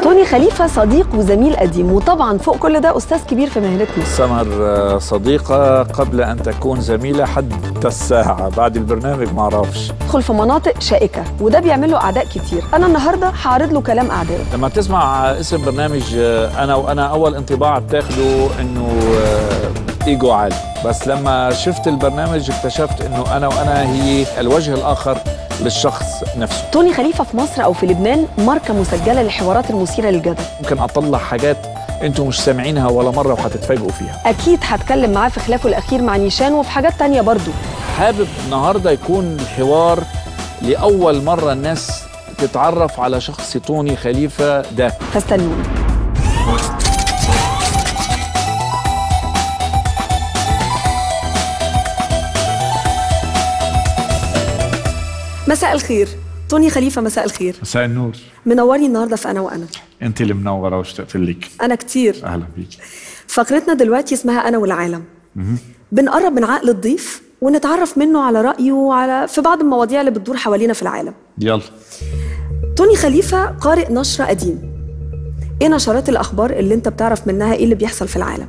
توني خليفة صديق وزميل قديم، وطبعا فوق كل ده أستاذ كبير في مهنتنا. سمر صديقة قبل أن تكون زميلة حتى الساعة، بعد البرنامج ما أعرفش. يدخل في مناطق شائكة وده بيعمل له أعداء كتير. أنا النهاردة هعرض له كلام أعدائه. لما تسمع اسم برنامج أنا أول انطباع بتاخده إنه إيجو عالي، بس لما شفت البرنامج اكتشفت إنه أنا هي الوجه الآخر للشخص نفسه. توني خليفة في مصر أو في لبنان ماركة مسجلة للحوارات المثيرة للجدل. ممكن أطلع حاجات أنتم مش سامعينها ولا مرة وهتتفاجئوا فيها. أكيد هتكلم معاه في خلافه الأخير مع نيشان وفي حاجات تانية برضو. حابب النهاردة يكون الحوار لأول مرة الناس تتعرف على شخص توني خليفة ده. فاستنوني. مساء الخير توني خليفة. مساء الخير. مساء النور. منوري النهارده في أنا وأنا. أنت اللي منورة واشتقت لك. أنا كتير. أهلا بيك. فقرتنا دلوقتي اسمها أنا والعالم. بنقرب من عقل الضيف ونتعرف منه على رأيه في بعض المواضيع اللي بتدور حوالينا في العالم. يلا. توني خليفة قارئ نشر قديم. إيه نشرات الأخبار اللي أنت بتعرف منها إيه اللي بيحصل في العالم؟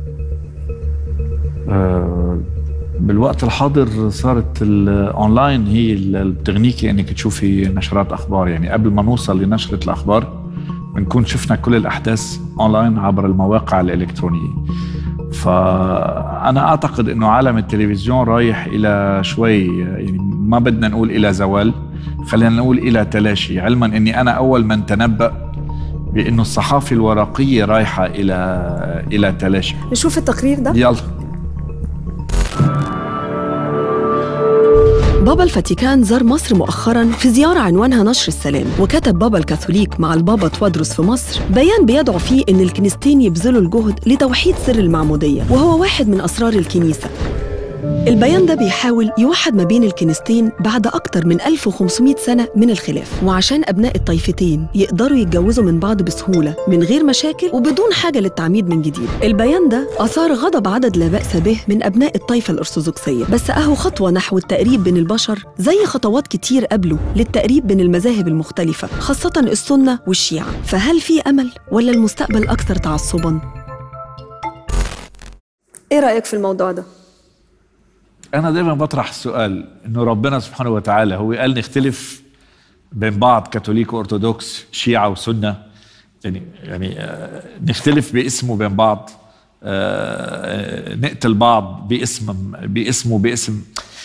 بالوقت الحاضر صارت الاونلاين هي اللي بتغنيكي انك تشوفي نشرات اخبار، يعني قبل ما نوصل لنشره الاخبار بنكون شفنا كل الاحداث اونلاين عبر المواقع الالكترونيه. فانا اعتقد انه عالم التلفزيون رايح الى شوي، يعني ما بدنا نقول الى زوال، خلينا نقول الى تلاشي، علما اني انا اول من تنبأ بانه الصحافه الورقيه رايحه الى تلاشي. نشوف التقرير ده. يلا. بابا الفاتيكان زار مصر مؤخراً في زيارة عنوانها نشر السلام، وكتب بابا الكاثوليك مع البابا توادروس في مصر بيان بيدعو فيه إن الكنيستين يبذلوا الجهد لتوحيد سر المعمودية، وهو واحد من أسرار الكنيسة. البيان ده بيحاول يوحد ما بين الكنيستين بعد أكتر من 1500 سنة من الخلاف، وعشان أبناء الطائفتين يقدروا يتجوزوا من بعض بسهولة من غير مشاكل وبدون حاجة للتعميد من جديد. البيان ده أثار غضب عدد لا بأس به من أبناء الطائفة الأرثوذكسية، بس أهو خطوة نحو التقريب بين البشر زي خطوات كتير قبله للتقريب بين المذاهب المختلفة، خاصة السنة والشيعة. فهل في أمل ولا المستقبل أكثر تعصباً؟ إيه رأيك في الموضوع ده؟ أنا دايما بطرح السؤال إنه ربنا سبحانه وتعالى هو قال نختلف بين بعض، كاثوليك وأرثوذكس، شيعة وسنة، يعني نختلف باسمه بين بعض، نقتل بعض باسم.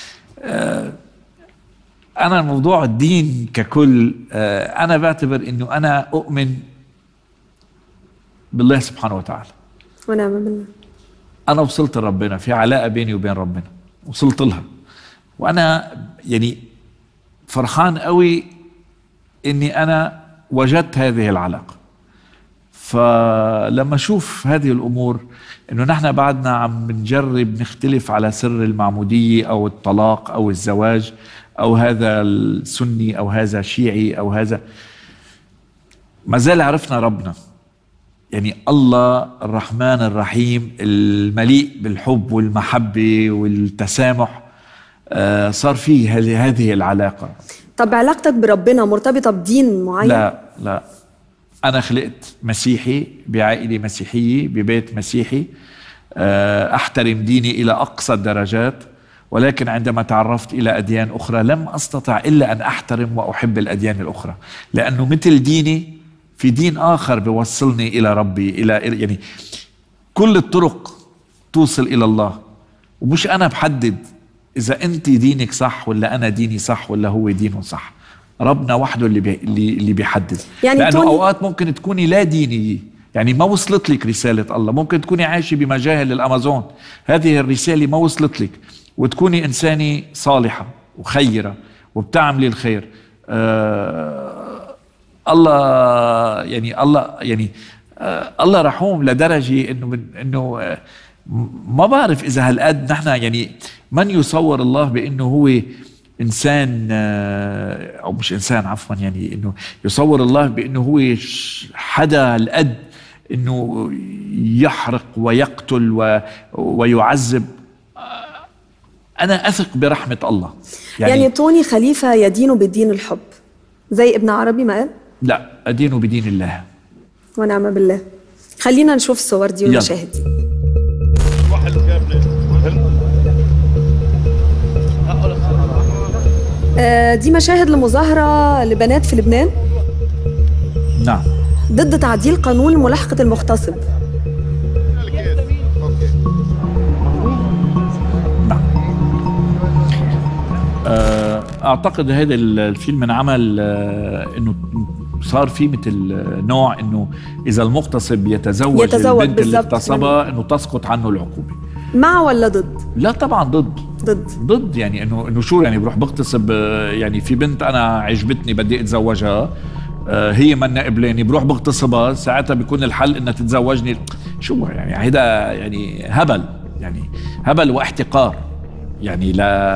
أنا موضوع الدين ككل، أنا بعتبر إنه أنا أؤمن بالله سبحانه وتعالى ونعم بالله. أنا وصلت لربنا، في علاقة بيني وبين ربنا وصلت لها، وأنا يعني فرحان قوي إني أنا وجدت هذه العلاقة. فلما أشوف هذه الأمور إنه نحن بعدنا عم بنجرب نختلف على سر المعمودية أو الطلاق أو الزواج، أو هذا السني أو هذا شيعي أو هذا، ما زال عرفنا ربنا، يعني الله الرحمن الرحيم المليء بالحب والمحبة والتسامح، صار فيه هذه العلاقة. طب علاقتك بربنا مرتبطة بدين معين؟ لا، أنا خلقت مسيحي بعائلة مسيحية ببيت مسيحي، أحترم ديني إلى أقصى الدرجات، ولكن عندما تعرفت إلى أديان أخرى لم أستطع إلا أن أحترم وأحب الأديان الأخرى، لأنه مثل ديني في دين آخر بيوصلني إلى ربي، يعني كل الطرق توصل إلى الله، ومش أنا بحدد إذا أنت دينك صح ولا أنا ديني صح ولا هو دينه صح. ربنا وحده اللي بيحدد. يعني لأنه أوقات ممكن تكوني لا دينية، يعني ما وصلت لك رسالة الله، ممكن تكوني عايشة بمجاهل الأمازون، هذه الرسالة ما وصلت لك، وتكوني إنسانة صالحة وخيرة وبتعملي الخير. الله رحوم لدرجة إنه ما بعرف إذا هالقد نحن، يعني من يصور الله بأنه هو إنسان، أو مش إنسان عفوا، يعني إنه يصور الله بأنه هو حدا هالقد إنه يحرق ويقتل ويعذب. أنا أثق برحمة الله. يعني توني خليفة يدين بدين الحب زي ابن عربي ما قال؟ لا، أدين بدين الله. ونعم بالله. خلينا نشوف الصور دي والمشاهد دي. دي مشاهد لمظاهرة لبنات في لبنان. نعم. ضد تعديل قانون ملاحقة المغتصب. نعم. أعتقد هذا الفيلم انعمل إنه صار في مثل نوع إنه إذا المغتصب يتزوج البنت اللي اغتصبها إنه تسقط عنه العقوبة. مع ولا ضد؟ لا طبعا ضد. ضد يعني إنه شو يعني بروح بغتصب، يعني في بنت أنا عجبتني بدي أتزوجها، هي منا قبلاني، بروح بغتصبها، ساعتها بيكون الحل إنها تتزوجني. شو يعني هيدا يعني هبل، يعني هبل واحتقار يعني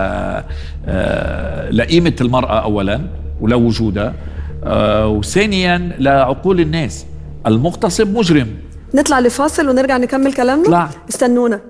لقيمة المرأة أولا ولوجودها، وثانيا لعقول الناس. المغتصب مجرم. نطلع لفاصل ونرجع نكمل كلامنا. طلع. استنونا.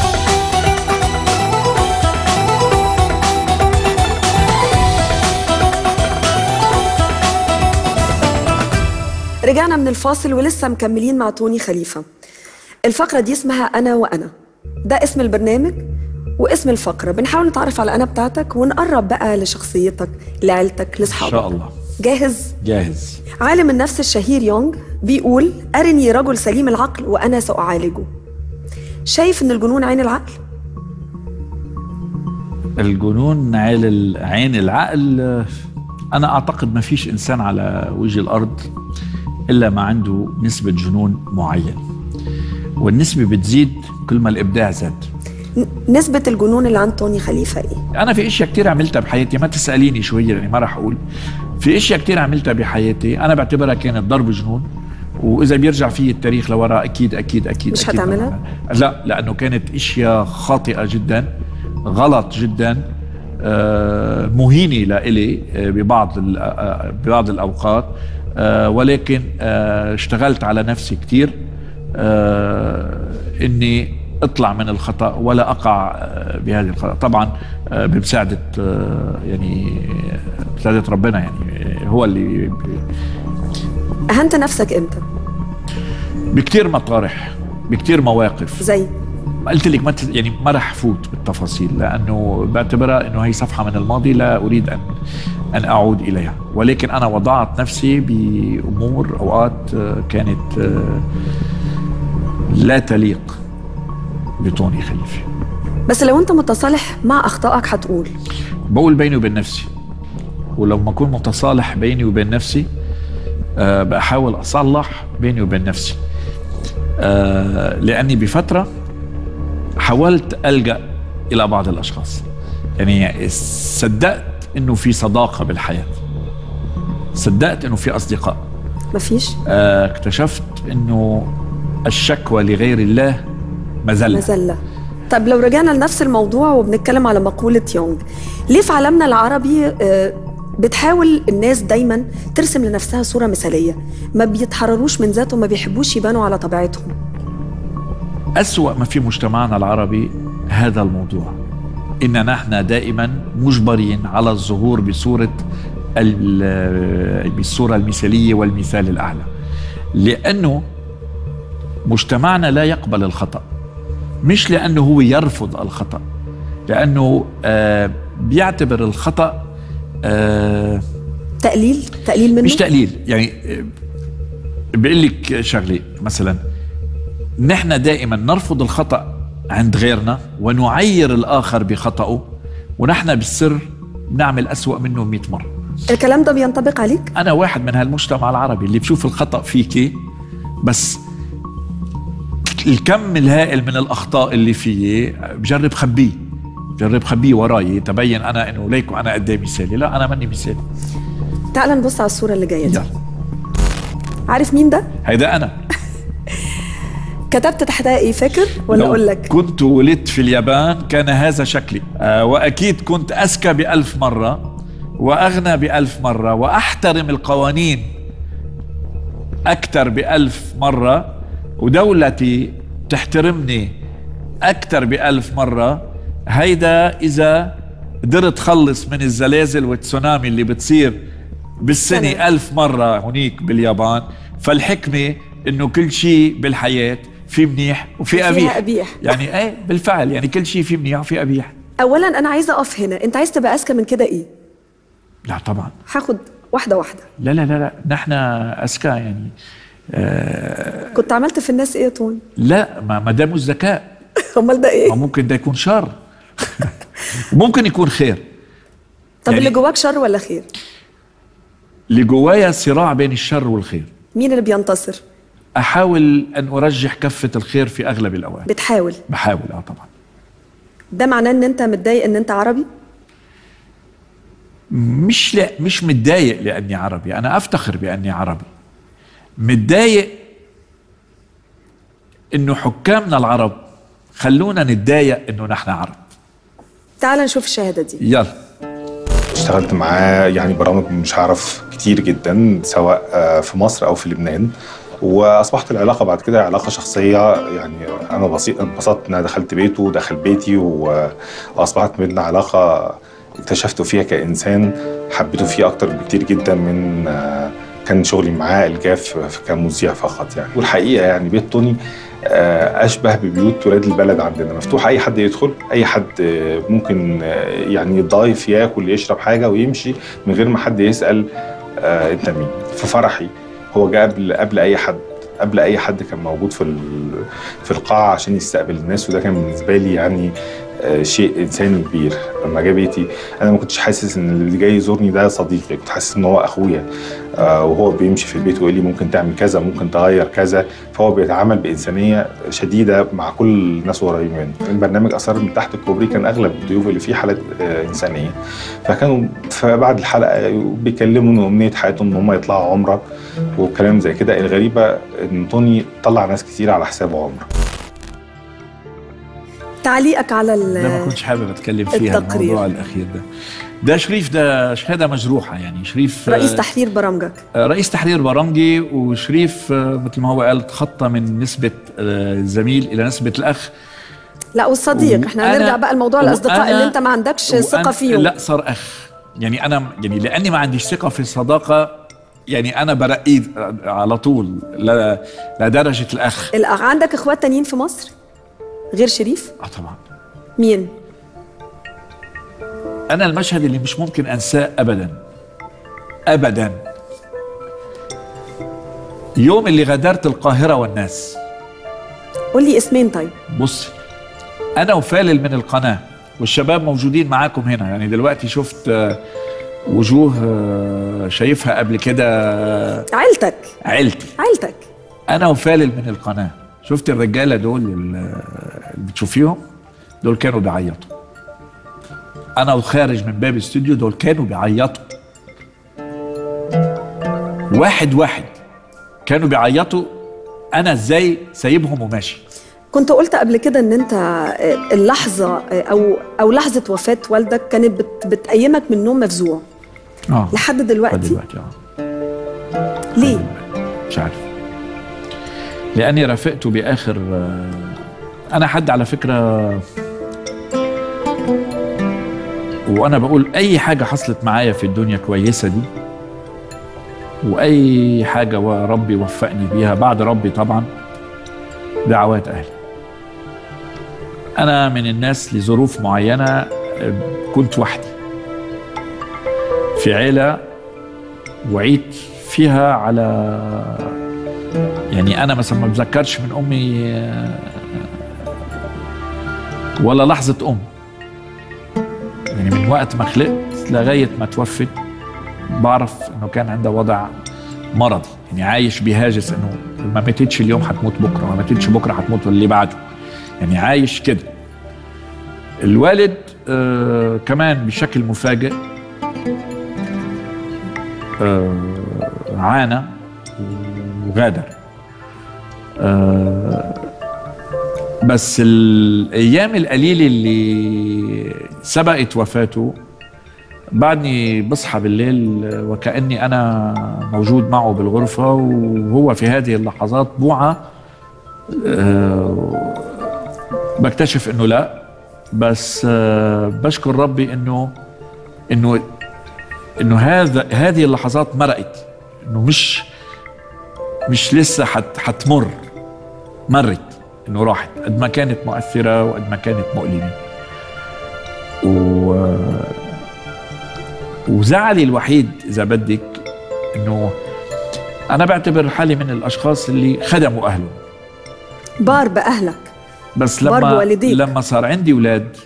رجعنا من الفاصل ولسه مكملين مع توني خليفة. الفقرة دي اسمها أنا وأنا، ده اسم البرنامج واسم الفقرة. بنحاول نتعرف على أنا بتاعتك ونقرب بقى لشخصيتك، لعيلتك، لأصحابك. إن شاء الله. جاهز؟ جاهز. عالم النفس الشهير يونغ بيقول: أرني رجل سليم العقل وأنا سأعالجه. شايف إن الجنون عين العقل؟ الجنون عين العقل. أنا أعتقد ما فيش إنسان على وجه الأرض إلا ما عنده نسبة جنون معين، والنسبة بتزيد كل ما الإبداع زاد. نسبة الجنون اللي عند توني خليفة إيه؟ أنا في أشياء كتير عملتها بحياتي، ما تسأليني شو هي يعني ما رح أقول. في أشياء كتير عملتها بحياتي أنا بعتبرها كانت ضرب جنون، وإذا بيرجع فيه التاريخ لوراء أكيد أكيد أكيد مش أكيد هتعملها؟ لا، لأنه كانت أشياء خاطئة جدا، غلط جدا، مهينة لإلي ببعض الأوقات، ولكن اشتغلت على نفسي كتير إني اطلع من الخطأ ولا أقع بهذه الخطأ. طبعا بمساعدة يعني مساعدة ربنا، يعني هو اللي أهنت نفسك إمتى؟ بكتير مطارح، بكتير مواقف. زي قلت لك يعني ما رح فوت بالتفاصيل لأنه بعتبرها إنه هي صفحة من الماضي لا أريد أن أعود إليها، ولكن أنا وضعت نفسي بأمور أوقات كانت لا تليق بتوني خليفة. بس لو أنت متصالح مع أخطائك هتقول؟ بقول بيني وبين نفسي، ولو ما أكون متصالح بيني وبين نفسي بحاول أصلح بيني وبين نفسي، لأني بفترة حاولت ألجأ إلى بعض الأشخاص. يعني صدقت إنه في صداقة بالحياة، صدقت إنه في أصدقاء، مفيش. اكتشفت إنه الشكوى لغير الله مذلة. طب لو رجعنا لنفس الموضوع وبنتكلم على مقولة يونغ، ليه في عالمنا العربي بتحاول الناس دايما ترسم لنفسها صورة مثالية، ما بيتحرروش من ذاتهم، ما بيحبوش يبانوا على طبيعتهم؟ أسوأ ما في مجتمعنا العربي هذا الموضوع، إن نحن دائما مجبرين على الظهور بالصورة المثالية والمثال الأعلى، لأنه مجتمعنا لا يقبل الخطأ، مش لأنه هو يرفض الخطأ، لأنه بيعتبر الخطأ تقليل منه. مش تقليل، يعني بقول لك شغلة مثلا، نحن دائما نرفض الخطأ عند غيرنا ونعير الآخر بخطأه، ونحن بالسر بنعمل أسوأ منه 100 مرة. الكلام ده بينطبق عليك؟ أنا واحد من هالمجتمع العربي اللي بشوف الخطأ فيكي، بس الكم الهائل من الأخطاء اللي فيي بجرب خبيه وراي، تبين أنا إنه ليكو أنا قدامي مثالي. لا، أنا ماني مثالي. تعال نبص على الصورة اللي جاية دي. عارف مين ده؟ هيدا أنا. كتبت تحتها ايه، فاكر ولا اقول لك؟ كنت ولدت في اليابان كان هذا شكلي، واكيد كنت اذكى ب1000 مرة واغنى ب1000 مرة واحترم القوانين اكثر ب1000 مرة، ودولتي تحترمني اكثر ب1000 مرة. هيدا اذا قدرت خلص من الزلازل والتسونامي اللي بتصير بالسنة 1000 مرة هنيك باليابان، فالحكمة انه كل شيء بالحياه في منيح وفي قبيح. يعني ايه بالفعل، يعني كل شيء في منيح وفي قبيح. اولا انا عايزه اقف هنا، انت عايز تبقى اذكى من كده ايه؟ لا طبعا هاخد واحده واحده. لا لا لا لا، نحن اذكى يعني. كنت عملت في الناس ايه يا طون؟ لا ما ده مش ذكاء. امال ده ايه؟ ما ممكن ده يكون شر ممكن يكون خير. طب يعني اللي جواك شر ولا خير؟ اللي جوايا صراع بين الشر والخير. مين اللي بينتصر؟ احاول ان ارجح كفه الخير في اغلب الاوقات. بتحاول؟ بحاول طبعا. ده معناه ان انت متضايق ان انت عربي؟ مش متضايق لاني عربي، انا افتخر باني عربي. متضايق انه حكامنا العرب خلونا نتضايق انه نحن عرب. تعال نشوف الشهاده دي. يلا. اشتغلت معاه يعني برامج مش هعرف كتير جدا، سواء في مصر او في لبنان، واصبحت العلاقه بعد كده علاقه شخصيه. يعني انا انبسطت ان انا دخلت بيته ودخل بيتي، واصبحت بينا علاقه اكتشفته فيها كانسان، حبيته فيه اكتر بكتير جدا من كان شغلي معاه الجاف كمذيع فقط يعني. والحقيقه يعني بيت توني اشبه ببيوت ولاد البلد عندنا، مفتوح اي حد يدخل، اي حد ممكن يعني يتضايف ياكل يشرب حاجه ويمشي من غير ما حد يسال انت مين. في فرحي هو جاء قبل اي حد كان موجود في القاعه عشان يستقبل الناس، وده كان بالنسبه لي يعني شيء انساني كبير. لما جه بيتي انا ما كنتش حاسس ان اللي جاي يزورني ده صديقي، كنت حاسس ان هو اخويا، وهو بيمشي في البيت ويقول لي ممكن تعمل كذا، ممكن تغير كذا، فهو بيتعامل بانسانيه شديده مع كل الناس قريبين منه. البرنامج اثار من تحت الكوبري كان اغلب الضيوف اللي فيه حالات انسانيه، فكانوا بعد الحلقه بيكلموا ان امنيه حياتهم ان هم يطلعوا عمره وكلام زي كده. الغريبه ان توني طلع ناس كتير على حسابه عمره. تعليقك على ده ما كنتش حابب اتكلم فيها الموضوع الاخير ده شريف، ده شهاده مجروحه يعني. شريف رئيس تحرير برامجك، رئيس تحرير برامجي، وشريف مثل ما هو قال تخطى من نسبه الزميل الى نسبه الاخ. لا والصديق، احنا هنرجع بقى لموضوع الاصدقاء اللي انت ما عندكش ثقه فيهم. لا صار اخ يعني. انا يعني لاني ما عنديش ثقه في الصداقه يعني انا برقيه على طول لدرجه الاخ. عندك اخوات تانيين في مصر غير شريف؟ طبعا. مين؟ أنا المشهد اللي مش ممكن أنساه أبدا أبدا، يوم اللي غادرت القاهرة والناس. قول لي اسمين طيب. بصي، أنا وفالل من القناة والشباب موجودين معاكم هنا، يعني دلوقتي شفت وجوه شايفها قبل كده. عيلتي أنا وفالل من القناة. شفت الرجالة دول اللي بتشوفيهم دول كانوا بيعيطوا. أنا وخارج من باب الاستوديو دول كانوا بيعيطوا واحد كانوا بيعيطوا. أنا إزاي سايبهم وماشي؟ كنت قلت قبل كده إن أنت اللحظة أو لحظة وفاة والدك كانت بتقيمك من نوم مفزوع لحد دلوقتي. ليه؟ مش عارف، لأني رافقته بآخر. أنا حد على فكرة، وأنا بقول أي حاجة حصلت معايا في الدنيا كويسة دي، وأي حاجة وربي وفقني بيها بعد ربي طبعا دعوات أهلي. أنا من الناس لظروف معينة كنت وحدي في عيلة وعيت فيها على، يعني أنا مثلا ما بتذكرش من أمي ولا لحظة أم، يعني من وقت ما خلقت لغاية ما توفت بعرف إنه كان عندها وضع مرضي، يعني عايش بهاجس إنه ما ماتتش اليوم هتموت بكرة، ما ماتتش بكرة هتموت اللي بعده، يعني عايش كده. الوالد كمان بشكل مفاجئ عانى وغادر. بس الأيام القليلة اللي سبقت وفاته بعدني بصحى بالليل وكأني أنا موجود معه بالغرفة، وهو في هذه اللحظات بوعى. بكتشف إنه لا، بس بشكر ربي إنه هذه اللحظات مرقت، إنه مش لسه حتمر، مرت انه راحت، قد ما كانت مؤثرة وقد ما كانت مؤلمة. وزعلي الوحيد اذا بدك انه انا بعتبر حالي من الاشخاص اللي خدموا اهلهم، بار باهلك، بس لما صار عندي اولاد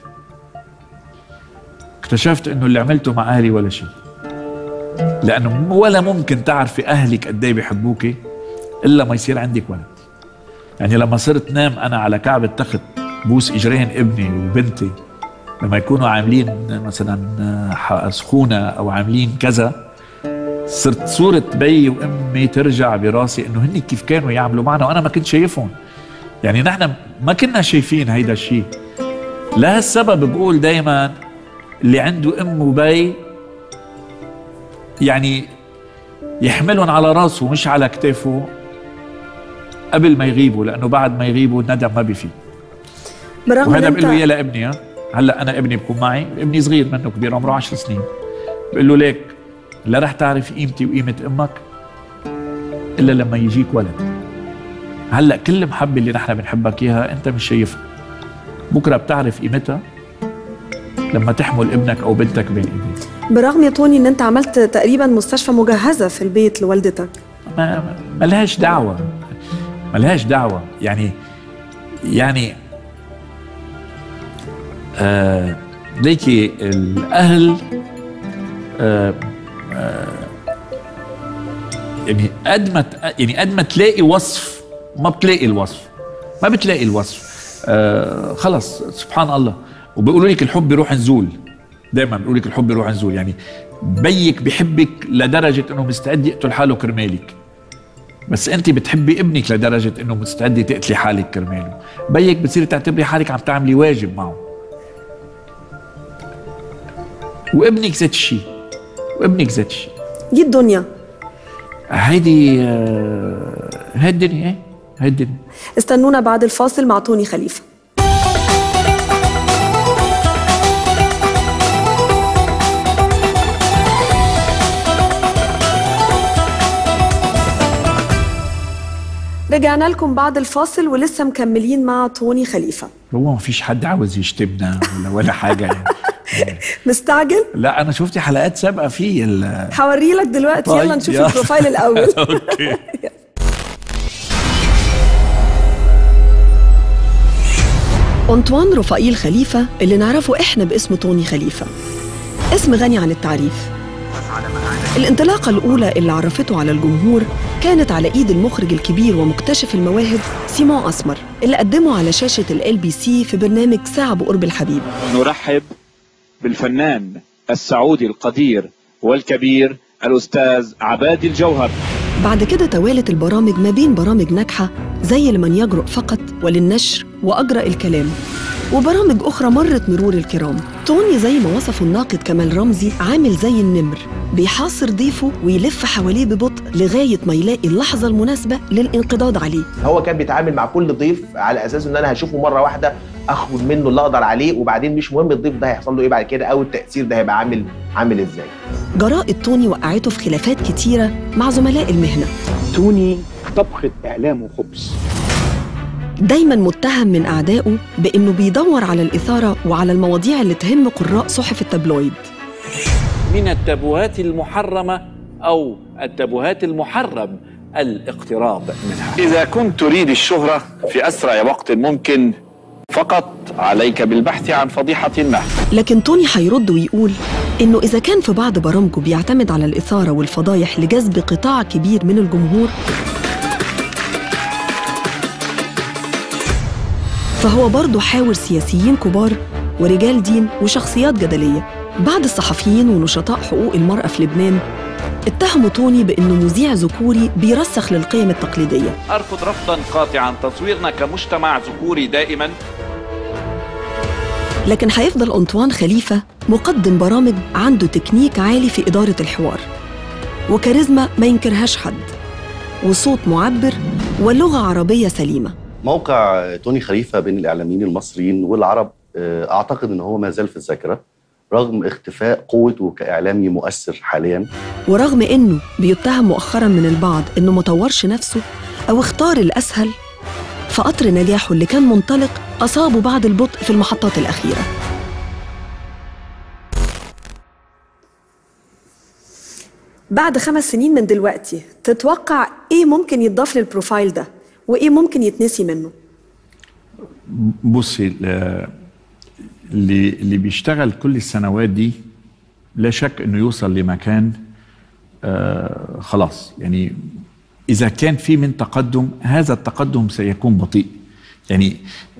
اكتشفت انه اللي عملته مع اهلي ولا شيء، لانه ولا ممكن تعرفي اهلك قد ايه بيحبوكي الا ما يصير عندك ولد. يعني لما صرت نام انا على كعب التخت بوس اجرين ابني وبنتي لما يكونوا عاملين مثلا سخونه او عاملين كذا، صرت صورة بي وامي ترجع براسي انه هن كيف كانوا يعملوا معنا وانا ما كنت شايفهم. يعني نحن ما كنا شايفين هيدا الشيء. لهالسبب بقول دايما اللي عنده ام وبي يعني يحملهم على راسه مش على كتافه قبل ما يغيبوا، لانه بعد ما يغيبوا الندم ما بيفيد. وهذا بقول له اياه لابني. هلا انا ابني بكون معي، ابني صغير منه كبير عمره 10 سنين، بقول له ليك لا رح تعرف قيمتي وقيمة امك الا لما يجيك ولد. هلا كل محبة اللي نحن بنحبك اياها انت مش شايفها، بكره بتعرف قيمتها لما تحمل ابنك او بنتك بين ايديك. برغم يا توني ان انت عملت تقريبا مستشفى مجهزة في البيت لوالدتك. ما لهاش دعوة، ما لهاش دعوة. يعني ليكي الاهل يعني قد ما تلاقي وصف ما بتلاقي الوصف، ما بتلاقي الوصف. خلص سبحان الله. وبيقولوا لك الحب بيروح نزول، دائما بيقولوا لك الحب بيروح نزول. يعني بيك بحبك لدرجة انه مستعد يقتل حاله كرمالك، بس انت بتحبي ابنك لدرجة انه مستعدة تقتلي حالك كرماله. بيك بتصيري تعتبري حالك عم تعملي واجب معه، وابنك ذات الشيء، وابنك ذات الشيء. دي الدنيا، هيدي هاي الدنيا، هاي الدنيا. استنونا بعد الفاصل مع توني خليفة. رجعنا لكم بعد الفاصل ولسه مكملين مع توني خليفة. هو ما فيش حد عاوز يشتمنا ولا حاجة يعني. مستعجل؟ لا أنا شفتي حلقات سابقة فيه حوري لك دلوقتي. يلا نشوف البروفايل الأول. أوكي. أنطوان رفائيل خليفة اللي نعرفه إحنا باسم توني خليفة، اسم غني عن التعريف. الانطلاقة الأولى اللي عرفته على الجمهور كانت على إيد المخرج الكبير ومكتشف المواهب سيمون أسمر، اللي قدمه على شاشة LBC في برنامج ساعة بقرب الحبيب. نرحب بالفنان السعودي القدير والكبير الأستاذ عبادي الجوهر. بعد كده توالت البرامج ما بين برامج ناجحة زي لمن يجرؤ فقط وللنشر وأجرأ الكلام، وبرامج أخرى مرت مرور الكرام. توني زي ما وصفه الناقد كمال رمزي عامل زي النمر بيحاصر ضيفه ويلف حواليه ببطء لغاية ما يلاقي اللحظة المناسبة للانقضاض عليه. هو كان بيتعامل مع كل ضيف على أساس إن أنا هشوفه مرة واحدة أخذ منه اللي أقدر عليه، وبعدين مش مهم الضيف ده هيحصل له إيه بعد كده أو التأثير ده هيبقى عامل إزاي. جرائد توني وقعته في خلافات كتيرة مع زملاء المهنة. توني طبخة إعلام وخبز، دايما متهم من أعدائه بأنه بيدور على الإثارة وعلى المواضيع اللي تهم قراء صحف التابلويد. من التابوهات المحرمة أو التابوهات المحرم الاقتراب منها. إذا كنت تريد الشهرة في أسرع وقت ممكن فقط عليك بالبحث عن فضيحة ما. لكن توني هيرد ويقول إنه إذا كان في بعض برامجه بيعتمد على الإثارة والفضايح لجذب قطاع كبير من الجمهور، فهو برضه حاور سياسيين كبار ورجال دين وشخصيات جدلية. بعض الصحفيين ونشطاء حقوق المرأة في لبنان اتهموا توني بأنه مذيع ذكوري بيرسخ للقيم التقليدية. أرفض رفضاً قاطعاً تصويرنا كمجتمع ذكوري دائماً. لكن هيفضل أنطوان خليفة مقدم برامج عنده تكنيك عالي في إدارة الحوار وكاريزما ما ينكرهاش حد وصوت معبر ولغة عربية سليمة. موقع توني خليفة بين الإعلاميين المصريين والعرب أعتقد أنه هو ما زال في الذاكرة، رغم اختفاء قوته كإعلامي مؤثر حاليا. ورغم إنه بيتهم مؤخراً من البعض إنه مطورش نفسه أو اختار الأسهل، فقطر نجاحه اللي كان منطلق أصابه بعض البطء في المحطات الأخيرة. بعد 5 سنين من دلوقتي تتوقع إيه ممكن يتضاف للبروفايل ده وإيه ممكن يتنسي منه؟ بصي، اللي بيشتغل كل السنوات دي لا شك انه يوصل لمكان خلاص. يعني اذا كان في من تقدم، هذا التقدم سيكون بطيء. يعني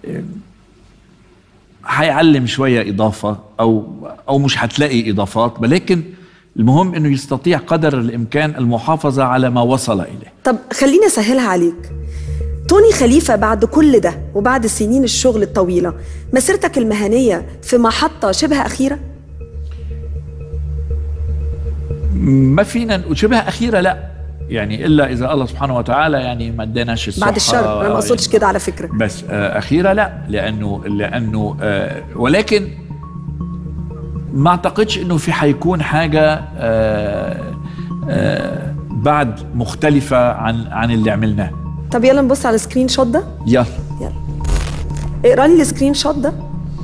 هيعلم شويه اضافه او مش هتلاقي اضافات، ولكن المهم انه يستطيع قدر الامكان المحافظه على ما وصل اليه. طب خليني اسهلها عليك. توني خليفة، بعد كل ده وبعد سنين الشغل الطويلة، مسيرتك المهنية في محطة شبه أخيرة؟ ما فينا نقول شبه أخيرة، لا. يعني إلا إذا الله سبحانه وتعالى يعني ما اداناش الصحة. بعد الشر، أنا ما أقصدش كده على فكرة. بس أخيرة لا، لأنه ولكن ما أعتقدش إنه في حيكون حاجة بعد مختلفة عن اللي عملناه. طب يلا نبص على السكرين شوت ده. يلا اقرا لي السكرين شوت ده.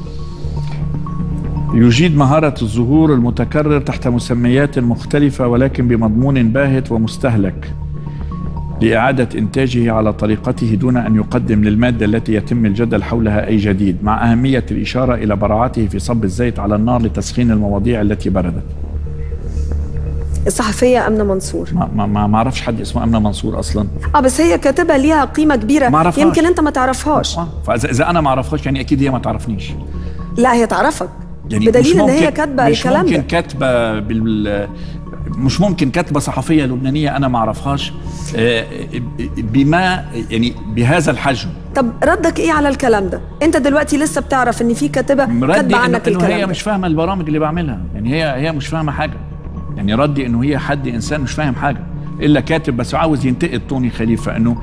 يجيد مهارة الظهور المتكرر تحت مسميات مختلفة ولكن بمضمون باهت ومستهلك لإعادة إنتاجه على طريقته دون أن يقدم للمادة التي يتم الجدل حولها أي جديد، مع أهمية الإشارة إلى براعته في صب الزيت على النار لتسخين المواضيع التي بردت. الصحفية أمنة منصور. ما اعرفش حد اسمه أمنة منصور أصلا. بس هي كاتبة ليها قيمة كبيرة، يمكن أنت ما تعرفهاش. فإذا أنا ما أعرفهاش يعني أكيد هي ما تعرفنيش. لا هي تعرفك، يعني بدليل إن هي كاتبة الكلام ده. مش ممكن كاتبة صحفية لبنانية أنا ما أعرفهاش بما يعني بهذا الحجم. طب ردك إيه على الكلام ده؟ أنت دلوقتي لسه بتعرف إن في كاتبة كاتبة عنك الكلام ده. هي مش فاهمة البرامج اللي بعملها، يعني هي مش فاهمة حاجة. يعني ردي انه هي حد انسان مش فاهم حاجه الا كاتب بس عاوز ينتقد توني خليفه انه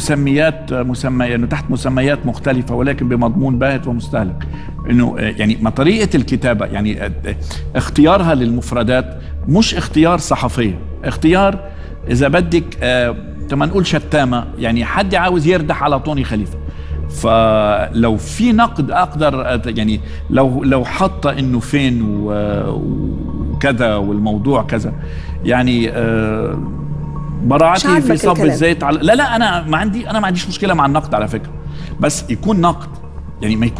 انه تحت مسميات مختلفه ولكن بمضمون باهت ومستهلك. انه يعني ما طريقه الكتابه، يعني اختيارها للمفردات مش اختيار صحفيه، اختيار اذا بدك ما نقول شتامه، يعني حد عاوز يردح على توني خليفه. فلو في نقد اقدر يعني لو حط انه فين وكذا والموضوع كذا، يعني براعتي في صب الزيت على لا انا ما عنديش مشكله مع النقد على فكره، بس يكون نقد، يعني ما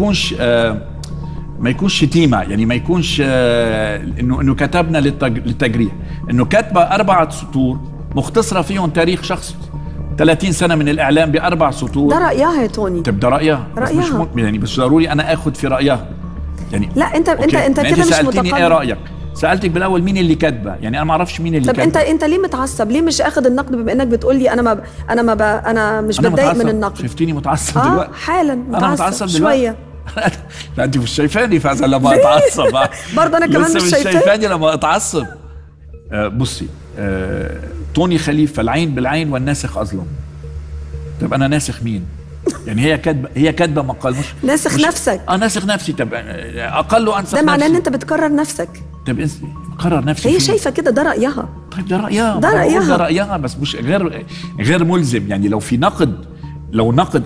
يكونش شتيمه، يعني ما يكونش انه كتبنا للتجريح، انه كاتبه 4 سطور مختصره فيهم تاريخ شخص 30 سنة من الإعلام ب4 سطور. ده رأيها يا توني. طب ده رأيها. مش يعني بس ضروري أنا آخد في رأيها. يعني لا أنت كده مش سألتني إيه رأيك؟ سألتك بالأول مين اللي كاتبة، يعني أنا ما أعرفش مين اللي كاتبة. طب أنت ليه متعصب؟ ليه مش آخد النقد بما إنك بتقول لي أنا مش بتضايق من النقد؟ شفتيني متعصب دلوقتي؟ حالا أنا متعصب شوية. لا أنت مش شايفاني فعلا لما أتعصب. برضه أنا كمان مش شايفاني لما أتعصب. بصي، توني خليفة العين بالعين والناسخ أظلم. طب انا ناسخ مين؟ يعني هي كاتبه مقال مش ناسخ نفسك. ناسخ نفسي. طب اقل انسخ نفسي. ده معناه ان انت بتكرر نفسك. طب بكرر نفسي. هي شايفه كده، ده رايها. طيب ده رايها بس مش غير ملزم. يعني لو نقد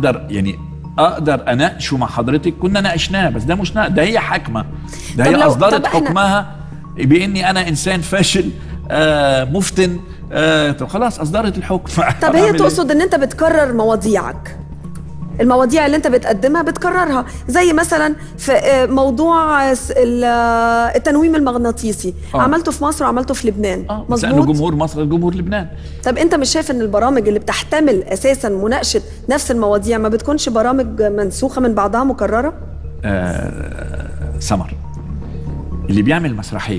اقدر اناقشه مع حضرتك كنا ناقشناه، بس ده مش ده هي حكمه، ده هي اصدرت حكمها باني انا انسان فاشل مفتن. طب خلاص اصدرت الحكم. طب هي تقصد ان انت بتكرر مواضيعك، المواضيع اللي انت بتقدمها بتكررها، زي مثلا في موضوع التنويم المغناطيسي عملته في مصر وعملته في لبنان. مظبوط. لانه جمهور مصر جمهور لبنان. طب انت مش شايف ان البرامج اللي بتحتمل اساسا مناقشه نفس المواضيع ما بتكونش برامج منسوخه من بعضها مكرره؟ سمر اللي بيعمل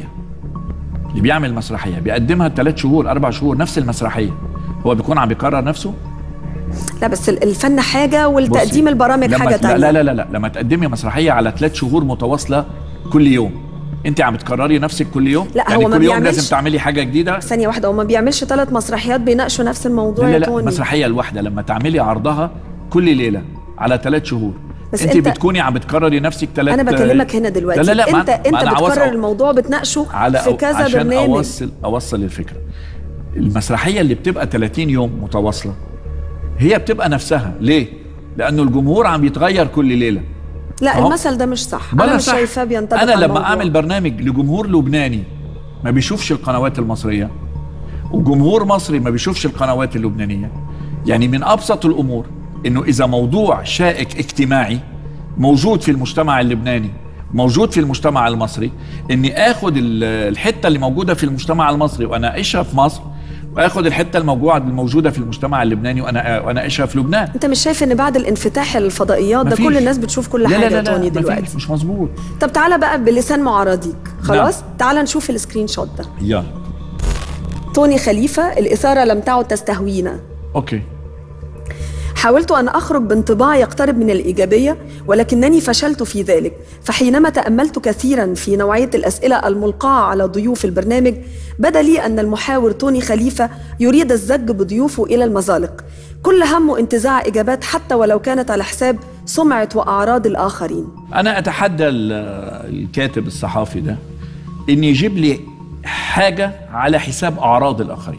مسرحيه بيقدمها 3 شهور 4 شهور نفس المسرحيه، هو بيكون عم بيكرر نفسه؟ لا بس الفن حاجه والتقديم البرامج حاجه تانية. لا لما تقدمي مسرحيه على 3 شهور متواصله كل يوم، انت عم تكرري نفسك كل يوم؟ لا يعني هو كل يوم لازم تعملي حاجه جديده. ثانيه واحده، هو ما بيعملش 3 مسرحيات بيناقشوا نفس الموضوع. لا المسرحيه الواحده لما تعملي عرضها كل ليله على 3 شهور بس انت بتكوني عم بتكرري نفسك ثلاث. انا بكلمك هنا دلوقتي. لا انت بتكرر الموضوع بتناقشه في كذا برنامج. عشان اوصل الفكره. المسرحيه اللي بتبقى 30 يوم متواصله هي بتبقى نفسها. ليه؟ لانه الجمهور عم يتغير كل ليله. لا المثل ده مش صح. انا مش شايفاه بينطبق. انا لما اعمل برنامج لجمهور لبناني ما بيشوفش القنوات المصريه، وجمهور مصري ما بيشوفش القنوات اللبنانيه، يعني من ابسط الامور انه اذا موضوع شائك اجتماعي موجود في المجتمع اللبناني موجود في المجتمع المصري، اني اخذ الحته اللي موجوده في المجتمع المصري وانا اعيشها في مصر، واخذ الحته الموجوده في المجتمع اللبناني وانا اعيشها في لبنان. انت مش شايف ان بعد الانفتاح الفضائيات ده كل الناس بتشوف كل حاجه؟ لا توني دلوقتي مش مظبوط. طب تعالى بقى بلسان معارضيك. خلاص تعالى نشوف السكرين شوت ده. يلا. توني خليفه: الاثاره لم تعد تستهوينا. اوكي. حاولت أن أخرج بانطباع يقترب من الإيجابية ولكنني فشلت في ذلك، فحينما تأملت كثيرا في نوعية الأسئلة الملقاة على ضيوف البرنامج بدا لي أن المحاور توني خليفة يريد الزج بضيوفه إلى المزالق، كل همه انتزاع إجابات حتى ولو كانت على حساب سمعة وأعراض الآخرين. أنا أتحدى الكاتب الصحافي ده إن يجيب لي حاجة على حساب أعراض الآخرين.